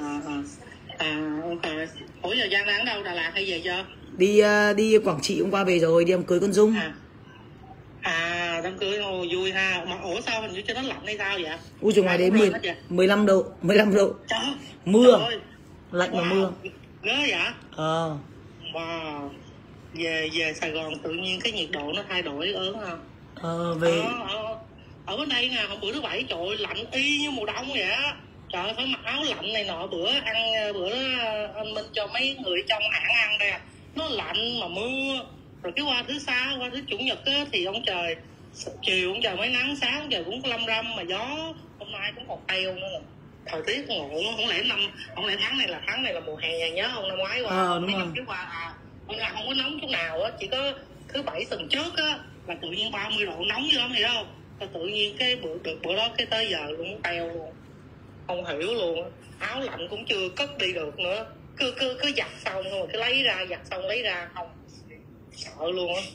Ok. Ủa giờ Giang đang ở đâu, Đà Lạt hay về chưa? Đi Quảng Trị hôm qua về rồi, đi đám cưới con Dung. Đám cưới vui ha. Mà ủa sao hình như cho nó lạnh hay sao vậy? Ui trời, ngoài đấy 15 độ. Trời, mưa. Lạnh mà mưa. Ghê vậy? Wow. Về Sài Gòn tự nhiên cái nhiệt độ nó thay đổi ớn không? Về ở bên đây nè, hôm bữa thứ Bảy trời lạnh y như mùa đông vậy á. Trời ơi, phải mặc áo lạnh này nọ. Bữa anh Minh cho mấy người trong hãng ăn đây, nó lạnh mà mưa. Rồi cái qua thứ Sáu, qua thứ Chủ nhật á, thì ông trời chiều ông trời mới nắng, sáng ông trời cũng lâm râm mà gió. Hôm nay cũng còn teo nữa nè. Thời tiết ngộ, không lẽ tháng này là mùa hè, nhớ không? Năm ngoái qua đúng rồi. Cái qua là không có nóng chút nào á, chỉ có thứ Bảy tuần trước á là tự nhiên 30 độ nóng dữ lắm, hiểu không? Rồi tự nhiên cái bữa đó cái tới giờ luôn teo luôn. không hiểu luôn. Áo lạnh cũng chưa cất đi được nữa, cứ giặt xong rồi cứ lấy ra, giặt xong lấy ra, không sợ luôn á.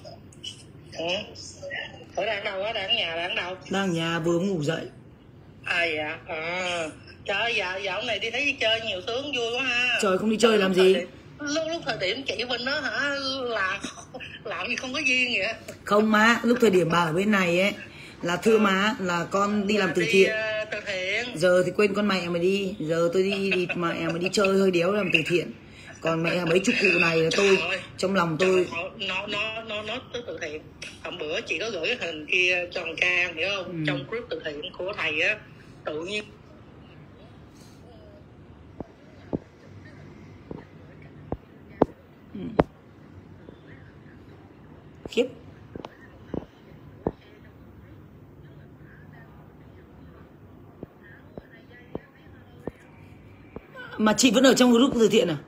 Ở đang đâu á? Đang ở nhà? Đang đâu? Đang ở nhà vừa ngủ dậy. À dạ. Trời ơi, dạo này đi thấy đi chơi nhiều sướng vui quá ha. Trời, không đi chơi làm gì? Lúc thời điểm chị bên đó hả, là làm gì không có duyên vậy? Không má, lúc thời điểm bà ở bên này ấy là thưa má là con đi làm từ thiện. Từ thiện. Giờ thì quên con mẹ mà đi, giờ tôi đi mẹ mà đi chơi hơi đéo làm từ thiện. Còn mẹ mấy chục cụ này là tôi trong lòng tôi nó từ thiện. Hôm bữa chị có gửi cái hình kia cho thằng Ca hiểu không? Trong group từ thiện của thầy á, tự nhiên khiếp. Mà chị vẫn ở trong group từ thiện à?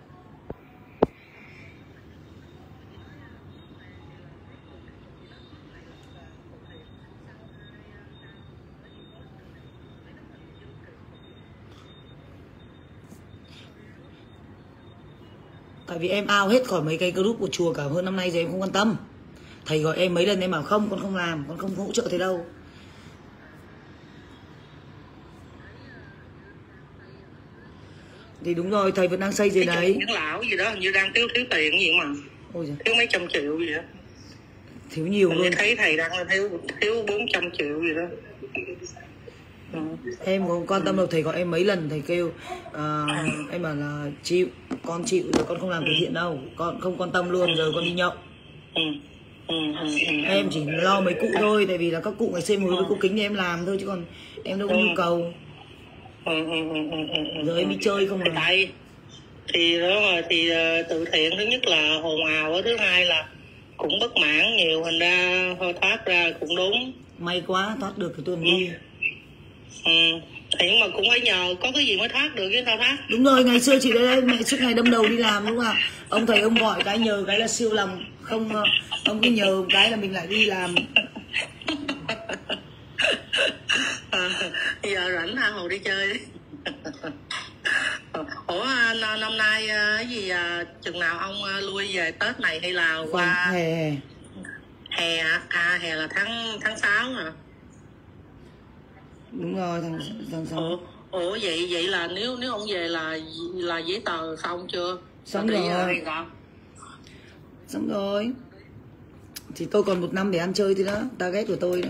Tại vì em out hết khỏi mấy cái group của chùa cả hơn năm nay rồi, em không quan tâm. Thầy gọi em mấy lần em bảo không, con không làm, con không hỗ trợ thế đâu. Thì đúng rồi, thầy vẫn đang xây gì đấy. Những lão gì đó hình như đang thiếu tiền gì mà. Ôi giời. Thiếu mấy trăm triệu gì đó. Thiếu nhiều luôn. Thấy thầy đang thiếu 400 triệu gì đó. Em không quan tâm đâu, thầy gọi em mấy lần thầy kêu em bảo là chịu, con chịu rồi, con không làm từ thiện đâu, con không quan tâm luôn, giờ con đi nhậu. Em chỉ lo mấy cụ thôi, tại vì là các cụ ngày xưa mới với cô Kính thì em làm thôi, chứ còn em đâu có nhu cầu. Giờ em đi chơi không à? Thì đó rồi, thì từ thiện thứ nhất là ồn ào, thứ hai là cũng bất mãn nhiều, thành ra thôi thoát ra cũng đúng. May quá thoát được thì tôi đi. Thì nhưng mà cũng phải nhờ có cái gì mới thoát được chứ sao thoát. Đúng rồi, ngày xưa chị đây mẹ suốt ngày đâm đầu đi làm đúng không ạ? Ông thầy ông gọi cái nhờ cái là siêu lòng, không ông cứ nhờ cái là mình lại đi làm. Giờ rảnh tha hồ đi chơi đi. Ủa năm nay cái gì chừng nào ông lui về Tết này hay là qua hè? Hè à? Hè là tháng 6 hả? Đúng rồi, tháng 6. Ủa vậy là nếu ông về là giấy tờ xong chưa? Xong rồi. Xong rồi. Thì tôi còn 1 năm để ăn chơi thôi đó, target của tôi đó.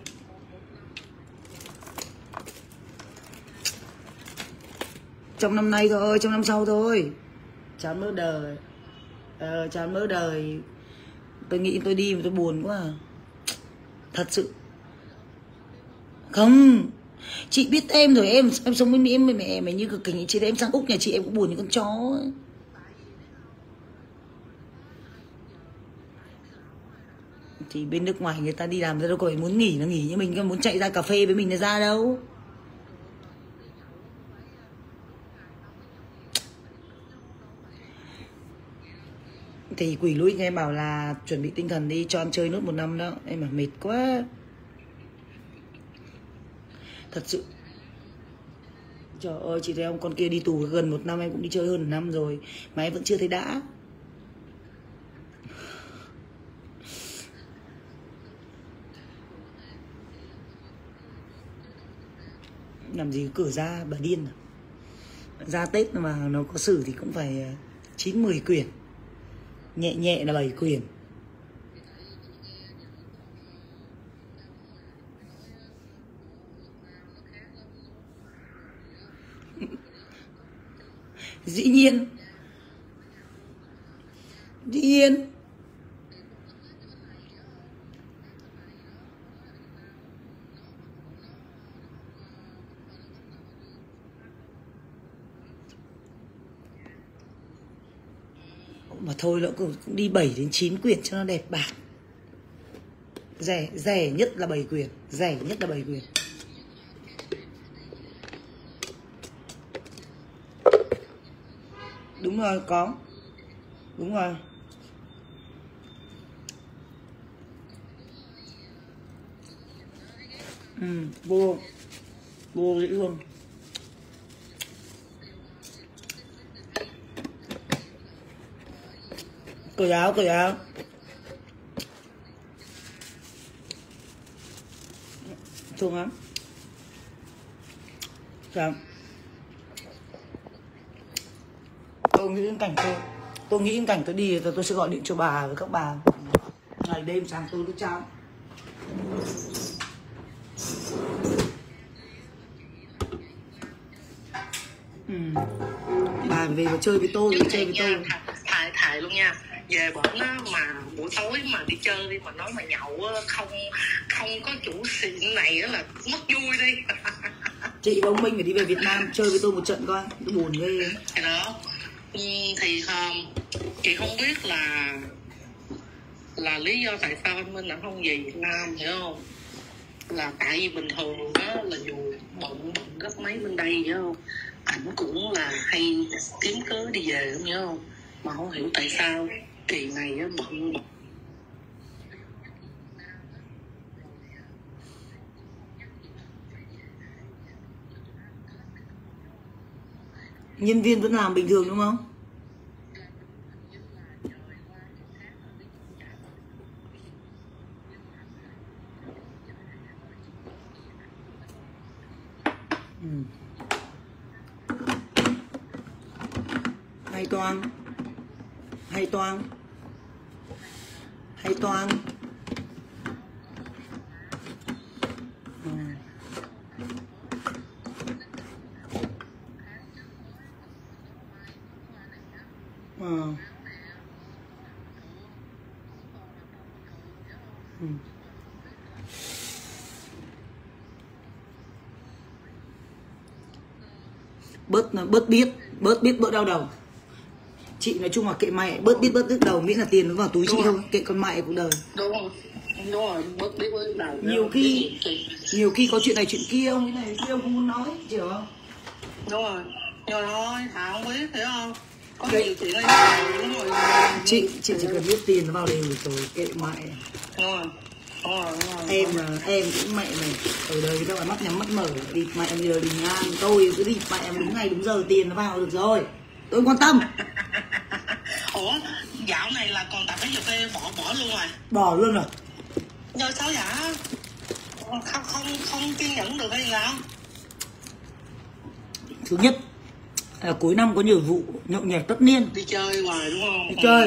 Trong năm nay thôi, trong năm sau thôi. Chán mơ đời. Chán mơ đời. Tôi nghĩ tôi đi mà tôi buồn quá à. Thật sự. Không, chị biết em rồi, em sống với Mỹ, mẹ mày như cực kỳ. Chị em sang Úc nhà chị em cũng buồn như con chó ấy. Thì bên nước ngoài người ta đi làm ra đâu có phải muốn nghỉ, nó nghỉ như mình, muốn chạy ra cà phê với mình là ra đâu. Thì quỷ lũi em bảo là chuẩn bị tinh thần đi cho ăn chơi nốt 1 năm đó. Em bảo mệt quá. Thật sự. Trời ơi, chị thấy ông con kia đi tù gần 1 năm, em cũng đi chơi hơn 1 năm rồi mà em vẫn chưa thấy đã. Làm gì cửa ra bà điên à? Ra Tết mà nó có xử thì cũng phải 9-10 quyển. Nhẹ nhẹ là 7 quyển. Dĩ nhiên. Dĩ nhiên. Mà thôi nó cũng đi 7-9 quyển cho nó đẹp bạc. Rẻ nhất là 7 quyển. Rẻ nhất là 7 quyển. Đúng rồi, có. Đúng rồi. Vô dễ luôn. Cởi áo, cởi áo. Thương lắm. Sao? Tôi nghĩ đến cảnh tôi đi rồi tôi sẽ gọi điện cho bà với các bà. Ngày đêm sáng tôi cứ trao. Bà về và chơi với tôi, chơi với tôi. Thầy luôn nha. Về bển á mà buổi tối mà đi chơi đi mà nói mà nhậu á, không có chủ xịn này á là mất vui đi. Chị và ông Minh phải đi về Việt Nam chơi với tôi một trận coi, tôi buồn ghê. Cái đó thì chị không biết là lý do tại sao anh Minh đã không về Việt Nam, hiểu không? Là tại vì bình thường đó là dù bận gấp mấy bên đây, hiểu không? Ảnh cũng là hay kiếm cớ đi về, hiểu không? Mà không hiểu tại sao kỳ này á bận. Nhân viên vẫn làm bình thường đúng không? Hay toang. Bớt biết bớt đau đầu. Chị nói chung là kệ mẹ, bớt biết bớt đứt đầu, miễn là tiền nó vào túi chị thôi, kệ con mẹ cuộc đời. Đúng rồi, bớt biết bớt đầu. Nhiều khi có chuyện này chuyện kia, ông cái này kia ông không muốn nói, hiểu không? Đúng rồi, nhưng mà thôi, Thảo không biết, hiểu không? Có nhiều chuyện này đúng rồi. Chị chỉ cần biết tiền nó vào đều rồi, kệ mẹ. Đúng rồi. Em cũng mẹ này, ở đời các bạn mắt nhắm mắt mở, đi mẹ em giờ đi ngang, tôi cứ đi mẹ em đúng ngày đúng giờ tiền nó vào được rồi, tôi không quan tâm. Ủa, dạo này là còn tập thể dục hay bỏ luôn rồi? Bỏ luôn rồi. Do sao vậy? Không kiên nhẫn được hay sao? Thứ nhất là cuối năm có nhiều vụ nhậu nhẹt tất niên. Đi chơi hoài đúng không? Đi chơi.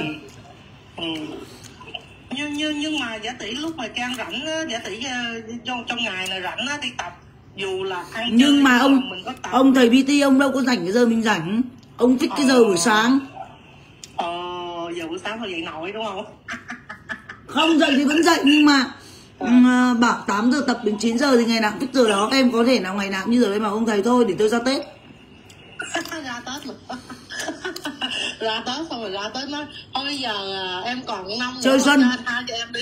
Nhưng mà giả tỷ lúc mà Trang rảnh á, giả tỷ trong ngày này rảnh á đi tập, dù là ăn nhưng chơi, mà ông thầy PT ông đâu có rảnh cái giờ mình rảnh, ông thích cái giờ buổi sáng. Giờ buổi sáng thôi dậy nổi đúng không? Không dậy thì vẫn dậy, nhưng mà bảo 8 giờ tập đến 9 giờ thì ngày nào cũng thích giờ đó. Em có thể nào ngày nào cũng như giờ đấy mà ông thầy thôi để tôi ra Tết. Ra Tết luôn. Ra Tết xong rồi ra Tết nói thôi bây giờ em còn năm chơi xuân tha cho em đi.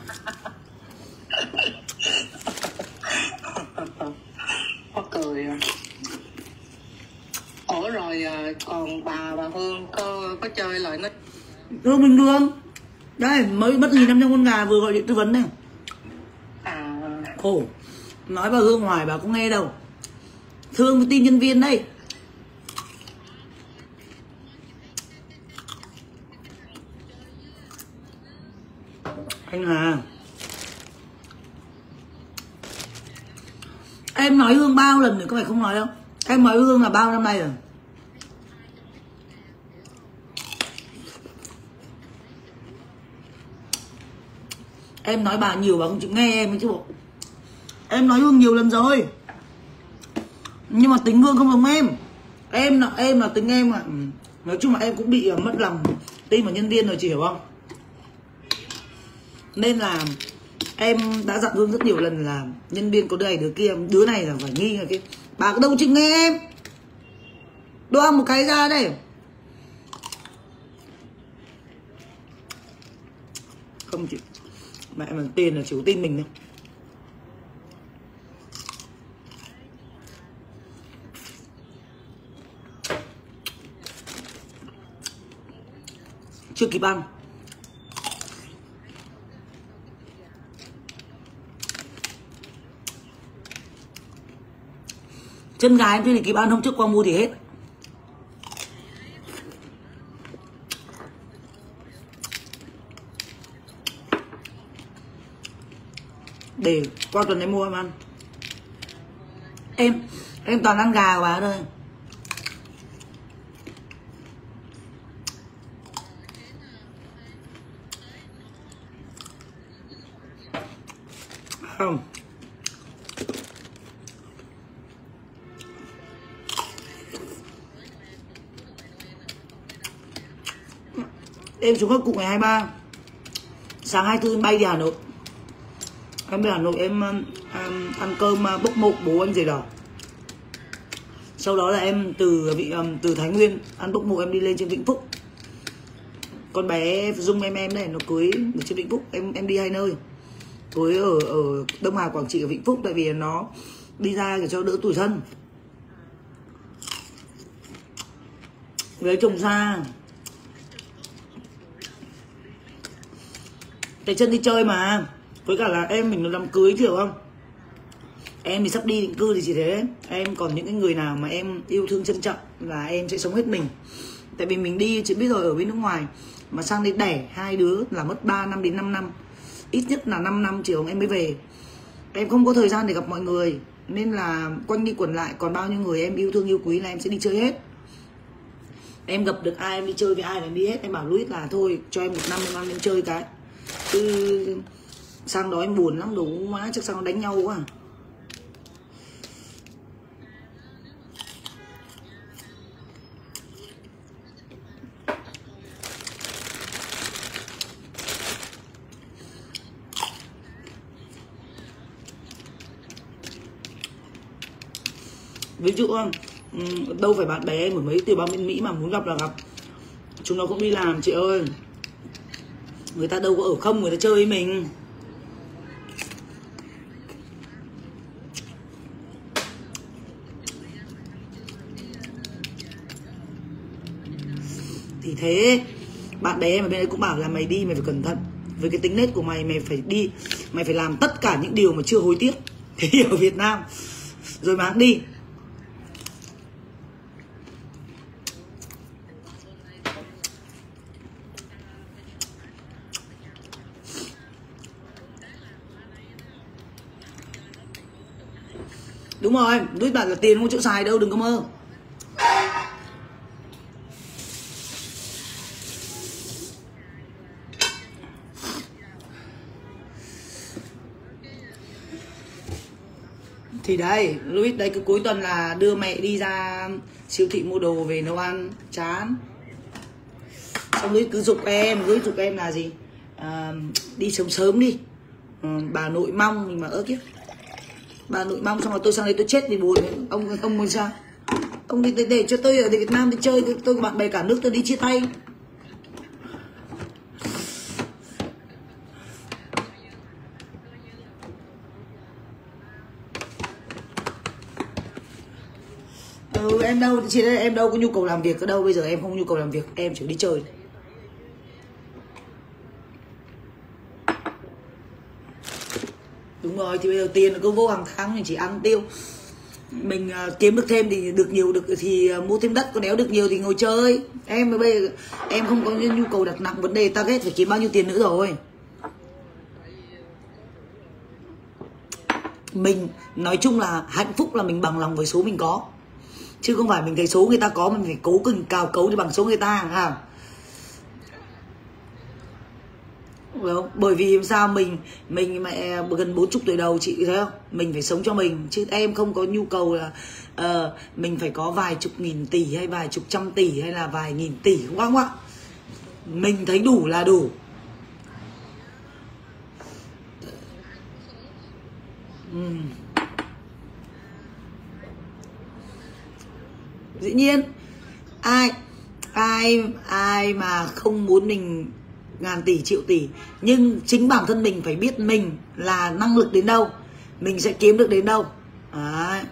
Mắc cười à. Ủa rồi còn bà Hương có chơi lại nó bình thường đây mới mất gì 500 con gà vừa gọi điện tư vấn này. Khổ, nói bà Hương hoài bà cũng nghe đâu, thương tin nhân viên đây. Anh à, em nói Hương bao lần rồi có phải không nói đâu, em nói Hương là bao năm nay rồi. Em nói bà nhiều bà không chịu nghe em chứ bộ. Em nói Hương nhiều lần rồi, nhưng mà tính Hương không giống em. Em là tính em mà nói chung là em cũng bị mất lòng tin vào nhân viên rồi, chị hiểu không? Nên là em đã dặn Hương rất nhiều lần là nhân viên có đứa này đứa kia, đứa này là phải nghi người kia. Bà đâu chịu nghe em. Đoan một cái ra đây. Không chịu. Mẹ mà tiền là chịu tin mình đâu. Chưa kịp ăn. Chân gái em chưa kịp ăn, hôm trước qua mua thì hết. để qua tuần em mua em ăn. Em toàn ăn gà của bà thôi. Không. Em xuống các cụ ngày 23. Sáng 24 em bay đi Hà Nội. Em đi Hà Nội em ăn cơm bốc mộ bố anh rể đỏ. Sau đó là em từ Thái Nguyên ăn bốc mộ em đi lên trên Vĩnh Phúc. Con bé Dung em này nó cưới ở trên Vĩnh Phúc, em đi 2 nơi. Cưới ở Đông Hà, Quảng Trị, ở Vĩnh Phúc, tại vì nó đi ra để cho đỡ tủi thân. Lấy chồng xa. Cái chân đi chơi mà. Với cả là em mình nó đám cưới hiểu không? Em thì sắp đi định cư thì chỉ thế. Em còn những cái người nào mà em yêu thương trân trọng là em sẽ sống hết mình. Tại vì mình đi chị biết rồi, ở bên nước ngoài mà sang đây đẻ 2 đứa là mất 3 năm đến 5 năm. Ít nhất là 5 năm chiều em mới về. Em không có thời gian để gặp mọi người. Nên là quanh đi quẩn lại còn bao nhiêu người em yêu thương yêu quý là em sẽ đi chơi hết. Em gặp được ai em đi chơi với ai là em đi hết. Em bảo Louis là thôi cho em 1 năm em ăn em chơi cái. Chứ sang đó em buồn lắm, đồ má chắc sang nó đánh nhau quá. Ví dụ đâu phải bạn bè em ở mấy tiểu bang bên Mỹ mà muốn gặp là gặp. Chúng nó cũng đi làm chị ơi. Người ta đâu có ở không, người ta chơi với mình. Thì thế bạn bè em ở bên đấy cũng bảo là mày đi mày phải cẩn thận. Với cái tính nết của mày, mày phải đi, mày phải làm tất cả những điều mà chưa hối tiếc. Thế ở Việt Nam rồi mà đi. Đúng rồi, Louis bảo là tiền không có chỗ xài đâu, đừng có mơ. Thì đây, Louis đây cứ cuối tuần là đưa mẹ đi ra siêu thị mua đồ về nấu ăn, chán. Xong Louis cứ giục em là gì? Đi sớm sớm đi. Bà nội mong mình mà ớt kiếp. Bà nội mong xong rồi tôi sang đây tôi chết vì buồn. Ông muốn sao? Ông đi để cho tôi ở Việt Nam đi chơi, tôi bạn bè cả nước tôi đi chia tay. Em đâu chị đây, em đâu có nhu cầu làm việc ở đâu, bây giờ em không nhu cầu làm việc, em chỉ đi chơi. Đúng rồi, thì bây giờ tiền cứ vô hàng tháng mình chỉ ăn tiêu. Mình kiếm được thêm thì được nhiều được thì mua thêm đất, còn nếu được nhiều thì ngồi chơi. Em bây giờ em không có nhu cầu đặt nặng vấn đề target phải kiếm bao nhiêu tiền nữa rồi. Mình nói chung là hạnh phúc là mình bằng lòng với số mình có, chứ không phải mình thấy số người ta có mình phải cố cần cào cấu để bằng số người ta à. Đúng. Bởi vì sao mình mẹ gần 40 tuổi đầu chị thấy không, mình phải sống cho mình, chứ em không có nhu cầu là mình phải có vài chục nghìn tỷ hay vài chục trăm tỷ hay là vài nghìn tỷ, không ạ. Mình thấy đủ là đủ. Dĩ nhiên ai mà không muốn mình ngàn tỷ triệu tỷ, nhưng chính bản thân mình phải biết mình là năng lực đến đâu, mình sẽ kiếm được đến đâu. Đấy.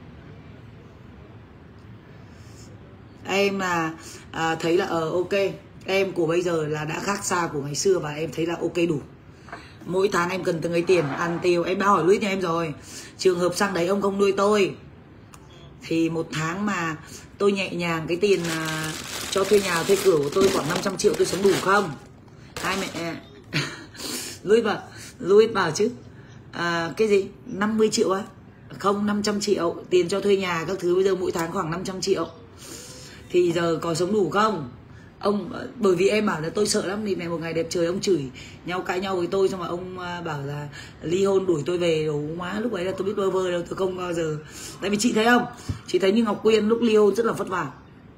Em là thấy là ok, em của bây giờ là đã khác xa của ngày xưa và em thấy là ok đủ. Mỗi tháng em cần từng ấy tiền ăn tiêu. Em đã hỏi Louis nhà em rồi, trường hợp sang đấy ông không nuôi tôi thì 1 tháng mà tôi nhẹ nhàng cái tiền cho thuê nhà thuê cửa của tôi khoảng 500 triệu tôi sống đủ không? Hai mẹ Louis bảo chứ cái gì 50 triệu á, không 500 triệu tiền cho thuê nhà các thứ, bây giờ mỗi tháng khoảng 500 triệu thì giờ có sống đủ không ông? Bởi vì em bảo là tôi sợ lắm, thì mẹ một ngày đẹp trời ông chửi nhau, cãi nhau với tôi, xong mà ông bảo là ly hôn đuổi tôi về, đồ má, lúc ấy là tôi biết bơ vơ đâu, tôi không bao giờ. Tại vì chị thấy không, chị thấy như Ngọc Quyên lúc ly hôn rất là vất vả,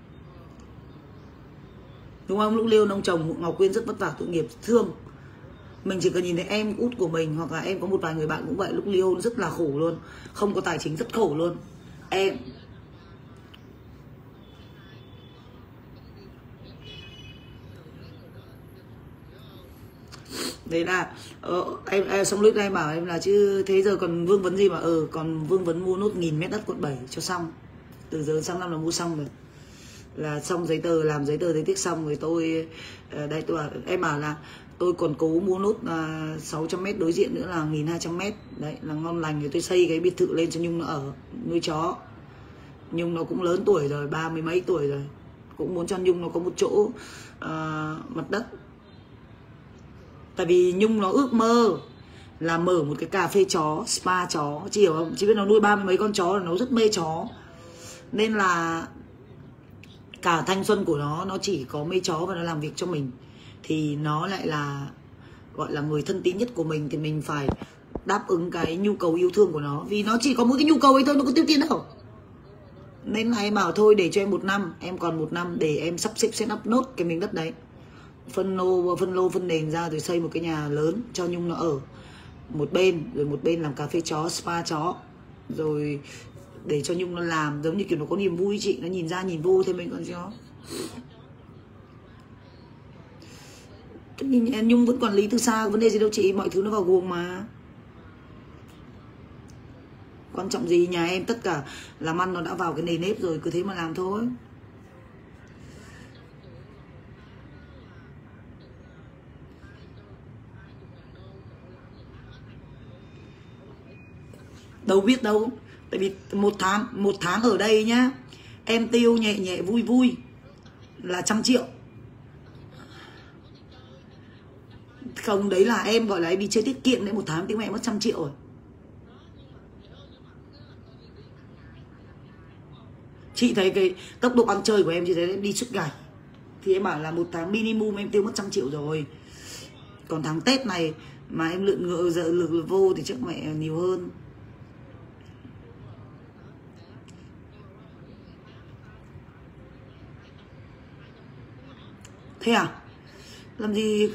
đúng không? Lúc ly hôn ông chồng Ngọc Quyên rất vất vả, tội nghiệp, thương. Mình chỉ cần nhìn thấy em út của mình, hoặc là em có một vài người bạn cũng vậy, lúc ly hôn rất là khổ luôn, không có tài chính rất khổ luôn. Em đấy là em xong lúc em bảo em là chứ thế giờ còn vương vấn gì mà còn vương vấn mua nốt 1000 mét đất quận 7 cho xong, từ giờ sang năm là mua xong rồi, là xong giấy tờ, làm giấy tờ giấy tiếc xong rồi. Tôi đây tôi bảo, em bảo là tôi còn cố mua nốt 600 mét đối diện nữa là 1200 mét, đấy là ngon lành, rồi tôi xây cái biệt thự lên cho Nhung nó ở nuôi chó. Nhung nó cũng lớn tuổi rồi, 30 mấy tuổi rồi, cũng muốn cho Nhung nó có một chỗ mặt đất. Tại vì Nhung nó ước mơ là mở một cái cà phê chó, spa chó, chị hiểu không? Chị biết nó nuôi 30 mấy con chó, là nó rất mê chó, nên là cả thanh xuân của nó chỉ có mê chó và nó làm việc cho mình, thì nó lại là gọi là người thân tín nhất của mình, thì mình phải đáp ứng cái nhu cầu yêu thương của nó, vì nó chỉ có mỗi cái nhu cầu ấy thôi, nó có tiêu tiền đâu. Nên là em bảo thôi để cho em 1 năm, em còn 1 năm để em sắp xếp set up nốt cái miếng đất đấy, phân lô phân nền ra, rồi xây một cái nhà lớn cho Nhung nó ở một bên, rồi một bên làm cà phê chó, spa chó, rồi để cho Nhung nó làm giống như kiểu nó có niềm vui chị, nó nhìn ra nhìn vô thêm mình còn chó. Nhung vẫn quản lý từ xa, vấn đề gì đâu chị, mọi thứ nó vào guồng mà. Quan trọng gì, nhà em tất cả làm ăn nó đã vào cái nề nếp rồi, cứ thế mà làm thôi. Đâu biết đâu, tại vì một tháng ở đây nhá, em tiêu nhẹ nhẹ vui vui là 100 triệu. Không, đấy là em gọi là em đi chơi tiết kiệm đấy, 1 tháng tiếng mẹ mất 100 triệu rồi. Chị thấy cái tốc độ ăn chơi của em, chị thấy em đi suốt ngày, thì em bảo là 1 tháng minimum em tiêu mất 100 triệu rồi. Còn tháng Tết này mà em lượn ngựa lượn vô thì chắc mẹ nhiều hơn. Thế à? Làm gì?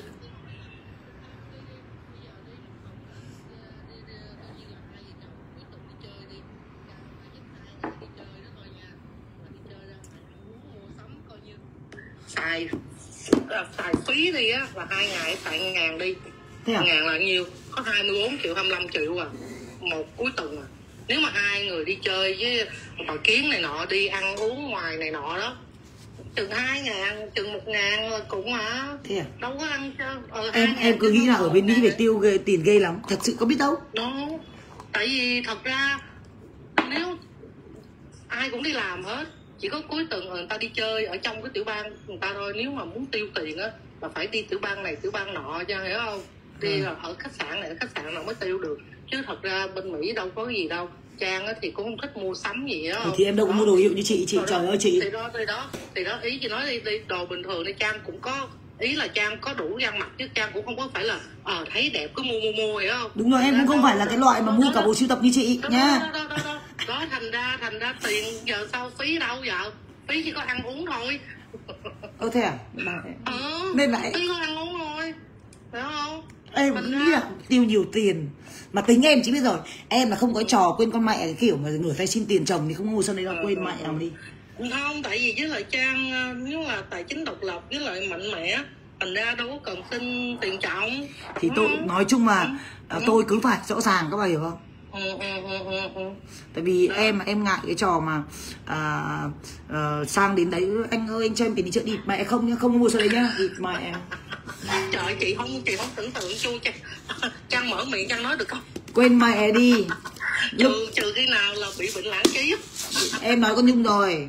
Xài phí đi á là 2 ngày xài 1.000 đi. Thế à? 1.000 là nhiêu? Có 24 triệu, 25 triệu à, một cuối tuần à. Nếu mà 2 người đi chơi với bà Kiến này nọ, đi ăn uống ngoài này nọ đó, chừng 2.000, chừng 1.000 là cũng mà. Thế à? Đâu có ăn chứ. Em cứ nghĩ là ở bên Mỹ phải tiêu tiền ghê lắm, thật sự có biết đâu. Đó, tại vì thật ra nếu ai cũng đi làm hết, chỉ có cuối tuần người ta đi chơi ở trong cái tiểu bang người ta thôi. Nếu mà muốn tiêu tiền á là phải đi tiểu bang này tiểu bang nọ, cho hiểu không? Đi ở khách sạn này khách sạn nào mới tiêu được, chứ thật ra bên Mỹ đâu có gì đâu. Trang á thì cũng không thích mua sắm gì đó. Thì em đâu có mua đồ hiệu như chị trời ơi chị. Thì đó ý chị nói đi đồ bình thường đi, Trang cũng có ý là Trang có đủ răng mặt, chứ Trang cũng không có phải là thấy đẹp cứ mua hiểu không? Đúng rồi, em cũng không phải là cái loại mà mua cả bộ sưu tập như chị nha. Đó thành ra tiền giờ sao phí đâu giờ, phí chỉ có ăn uống thôi. Thế à? Nên là phí có ăn uống thôi, phải không? Em nghĩ là tiêu nhiều tiền. Mà tính em chỉ biết rồi, em là không có trò quên con mẹ, cái kiểu mà ngửa tay xin tiền chồng thì không ngu sao đấy, là quên mẹ nào đi. Không, tại vì với lại Trang nếu là tài chính độc lập với lại mạnh mẽ, thành ra đâu có cần xin tiền chồng. Thì tôi nói chung là tôi cứ phải rõ ràng, các bà hiểu không? Tại vì em ngại cái trò mà sang đến đấy anh ơi anh cho em tiền đi chợ, địt mẹ không nhá, không mua số đấy nhá, địt mẹ. Trời, chị không tưởng tượng chu Trang mở miệng Trang nói được không? Quên mẹ đi. Trừ khi nào là bị bệnh lãng trí. Em nói con Nhung rồi,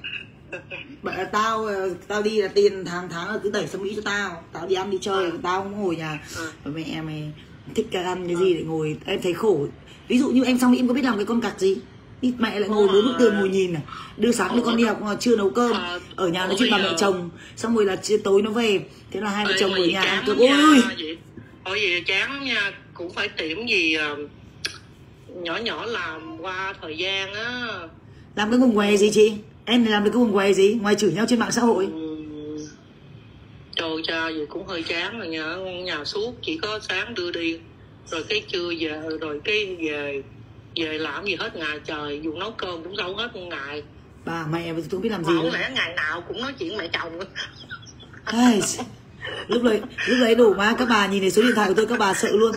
tao đi là tiền tháng là cứ đẩy sang Mỹ cho tao đi ăn đi chơi, tao không ngồi nhà. Mẹ mày thích cả ăn cái gì để ngồi, em thấy khổ. Ví dụ như em xong em có biết làm cái con cặc gì, ít mẹ lại ngồi 4 bức tường ngồi nhìn à. Đưa sáng đưa con đi học mà chưa nấu cơm, ở nhà nói chuyện bà mẹ chồng, xong rồi là tối nó về, thế là hai vợ chồng ở nhà ăn cơm. Ôi ôi gì chán lắm nha, cũng phải tìm gì nhỏ nhỏ làm qua thời gian á. Làm cái quần què gì chị? Em thì làm được cái quần què gì ngoài chửi nhau trên mạng xã hội? Trời cha gì cũng hơi chán rồi nha, nhà suốt chỉ có sáng đưa đi rồi cái trưa về, rồi cái về làm gì hết ngày trời, dù nấu cơm cũng đâu hết một ngày. Bà mẹ tôi không biết làm gì không nữa. Lẽ ngày nào cũng nói chuyện mẹ chồng. lúc đấy đủ mà, các bà nhìn thấy số điện thoại của tôi các bà sợ luôn.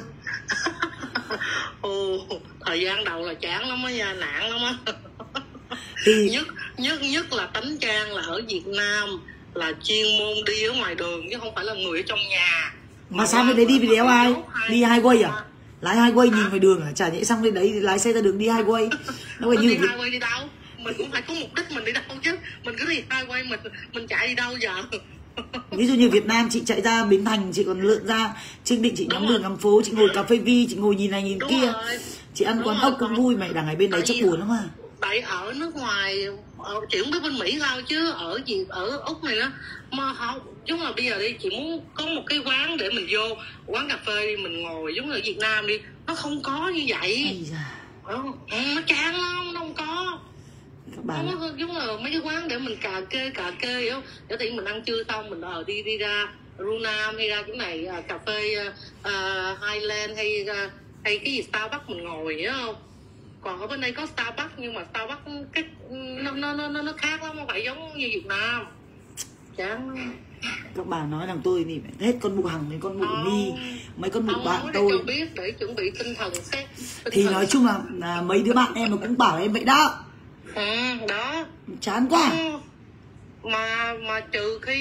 Thời gian đầu là chán lắm á nha, nản lắm á. Thì nhất là tánh Trang là ở Việt Nam là chuyên môn đi ở ngoài đường chứ không phải là người ở trong nhà. Mà sao bên đấy đi vì đéo ai? Đi highway à? Lái highway nhìn ngoài đường à? Chả nhẽ xong lên đấy lái xe ra đường đi highway. Nó phải như đi highway đi đâu? Mình cũng phải có mục đích mình đi đâu chứ. Mình cứ đi highway mình chạy đi đâu giờ? Ví dụ như Việt Nam chị chạy ra Bến Thành, chị còn lượn ra Trương Định, chị ngắm đường ngắm phố, chị ngồi cà phê Vi, chị ngồi nhìn này nhìn kia. Chị ăn quán ốc cũng vui, mày đằng này bên đấy chắc buồn lắm à. Tại ở nước ngoài, chị không biết bên Mỹ sao chứ ở Úc này đó mà không, giống là bây giờ đi chị muốn có một cái quán để mình vô, quán cà phê đi mình ngồi giống như ở Việt Nam đi, nó không có như vậy. Nó chán lắm, nó không có. Không có giống là mấy cái quán để mình cà kê hiểu không? Để thì mình ăn trưa xong mình đi ra Runam hay ra cái này cà phê Highland hay cái gì Starbucks mình ngồi hiểu không? Còn ở bên đây có Starbucks nhưng mà Starbucks cái nó khác lắm, không phải giống như Việt Nam. Chán. Các bà nói làm tôi thì hết con mụ Hằng đến con mụ Ni, mấy con mụ bạn tôi cho biết để chuẩn bị tinh thần xét. Thì nói chung là mấy đứa bạn em nó cũng bảo em vậy đó. Đó. Chán quá. Mà trừ khi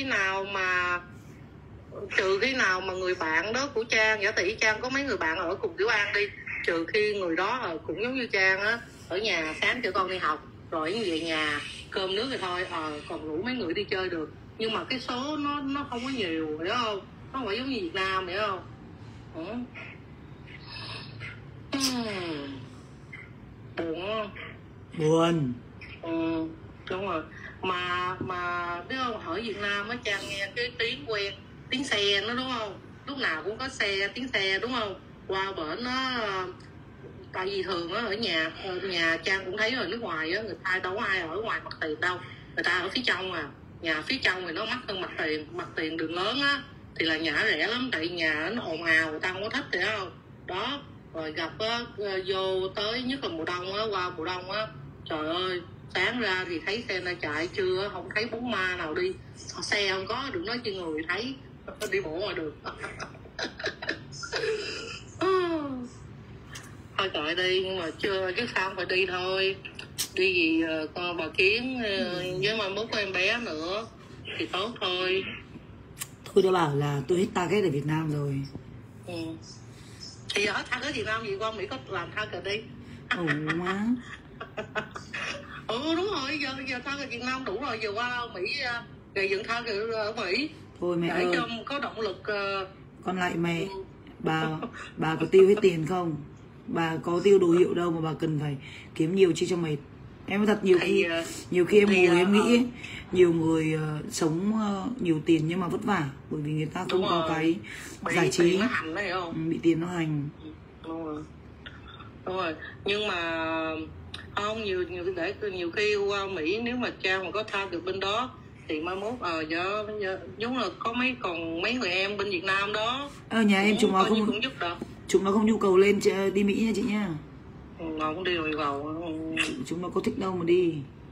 nào mà người bạn đó của Trang, giả tỷ Trang có mấy người bạn ở cùng Tiểu An đi, trừ khi người đó cũng giống như Trang á, ở nhà sáng cho con đi học rồi về nhà cơm nước thì thôi, còn rủ mấy người đi chơi được. Nhưng mà cái số nó không có nhiều, hiểu không? Nó không phải giống như Việt Nam, hiểu không? Buồn không? Buồn. Đúng rồi. Mà biết không, ở Việt Nam á Trang nghe cái tiếng quen, tiếng xe nó đúng không? Lúc nào cũng có tiếng xe đúng không? Qua bển nó, tại vì thường á ở nhà Trang cũng thấy ở nước ngoài á, người ta đâu có ai ở ngoài mặt tiền đâu, người ta ở phía trong à. Nhà phía trong thì nó mắc hơn mặt tiền đường lớn á thì là nhà rẻ lắm, tại nhà nó ồn ào người ta không có thích thì không đó. Rồi gặp á, vô tới nhất là mùa đông á, qua mùa đông á, trời ơi sáng ra thì thấy xe nó chạy, trưa không thấy bóng ma nào đi, xe không có, đừng nói chi người thấy đi bộ ngoài đường. Thôi trời đi, nhưng mà chưa chứ sao phải đi thôi. Đi gì con bà Kiến với mai mốt có em bé nữa thì tốt thôi. Tôi đã bảo là tôi hết target ở Việt Nam rồi. Thì ở target Việt Nam gì, qua Mỹ có làm target đi. Má. Đúng rồi, giờ target Việt Nam đủ rồi, giờ qua Mỹ gây dựng target ở Mỹ. Thôi mẹ để ơi, cho có động lực. Con lại mẹ, bà có tiêu hết tiền không? Bà có tiêu đồ hiệu đâu mà bà cần phải kiếm nhiều chi cho mệt. Em thật nhiều khi em ngồi em nghĩ ấy, nhiều người sống nhiều tiền nhưng mà vất vả bởi vì người ta không có cái giải trí, tiền nó hành đấy, hiểu không? Bị tiền nó hành. Đúng rồi. Nhưng mà không, nhiều khi qua Mỹ nếu mà Trang mà có target bên đó thì mai mốt giống là có mấy người em bên Việt Nam đó. Nhà em chúng nó không nhu cầu lên đi Mỹ nha chị nha. Nó cũng đi rồi vào. Chúng nó có thích đâu mà đi.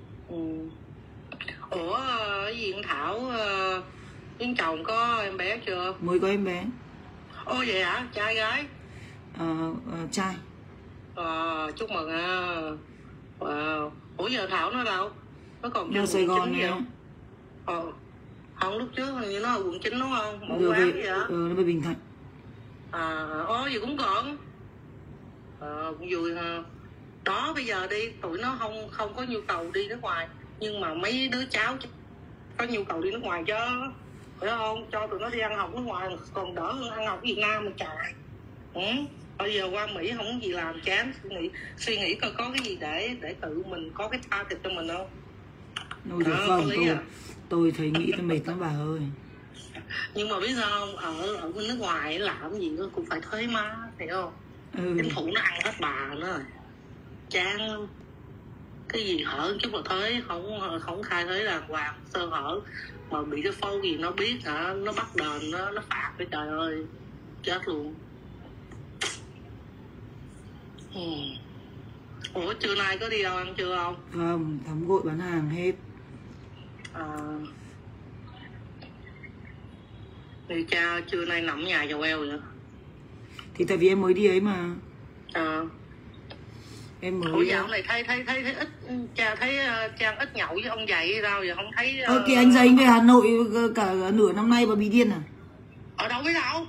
Ủa gì Thảo với chồng có em bé chưa? Mới có em bé. Ồ vậy hả? Trai gái? Trai. Chúc mừng à. Ủa giờ Thảo nó đâu? Nó còn ở Sài Gòn nè. Không, lúc trước hình như nó ở quận 9 đúng không? Một quán gì vậy? Nó về Bình Thạnh. Gì cũng còn. Vui ha. Đó bây giờ đi tụi nó không có nhu cầu đi nước ngoài, nhưng mà mấy đứa cháu có nhu cầu đi nước ngoài chứ, phải không? Cho tụi nó đi ăn học nước ngoài còn đỡ hơn ăn học Việt Nam mà trời. Ừ. Bây giờ qua Mỹ không có gì làm chán, suy nghĩ coi có cái gì để tự mình có cái target cho mình không. Ôi trời không, tôi thấy nghĩ tôi mệt lắm bà ơi. Nhưng mà biết sao không, ở bên nước ngoài làm gì nó cũng phải thuế má, hiểu không? Chính phủ nó ăn hết bà nó rồi, chán lắm. Cái gì hở chút là thuế, không khai thuế đàng hoàng, sơ hở mà bị cái phâu gì nó biết hả, nó bắt đền, nó phạt với trời ơi, chết luôn. Ủa trưa nay có đi đâu ăn trưa không? Không, Thắm Gội bán hàng hết. Thì cha trưa nay nằm nhà chầu eo vậy? Thì tại vì em mới đi ấy mà. Em mới. Ủa dạo này thấy ít, cha thấy Trang ít nhậu với ông dậy đâu giờ không thấy. Kìa anh Giấy về Hà Nội cả nửa năm nay mà bị điên à? Ở đâu biết đâu?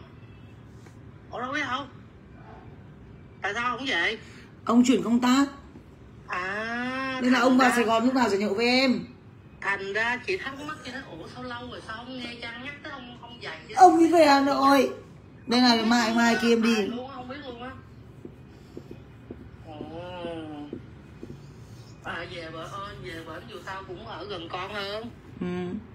Tại sao không vậy? Ông chuyển công tác. Nên là ông vào Sài Gòn lúc nào sẽ nhậu với em. Thành ra chị thắc mắc vậy đó, ủa sao lâu rồi sao không nghe Trang nhắc tới ông dậy chứ? Ông đi về Hà Nội. Đây là mai kia em đi. Luôn không biết luôn á. Về bển dù sao cũng ở gần con hơn.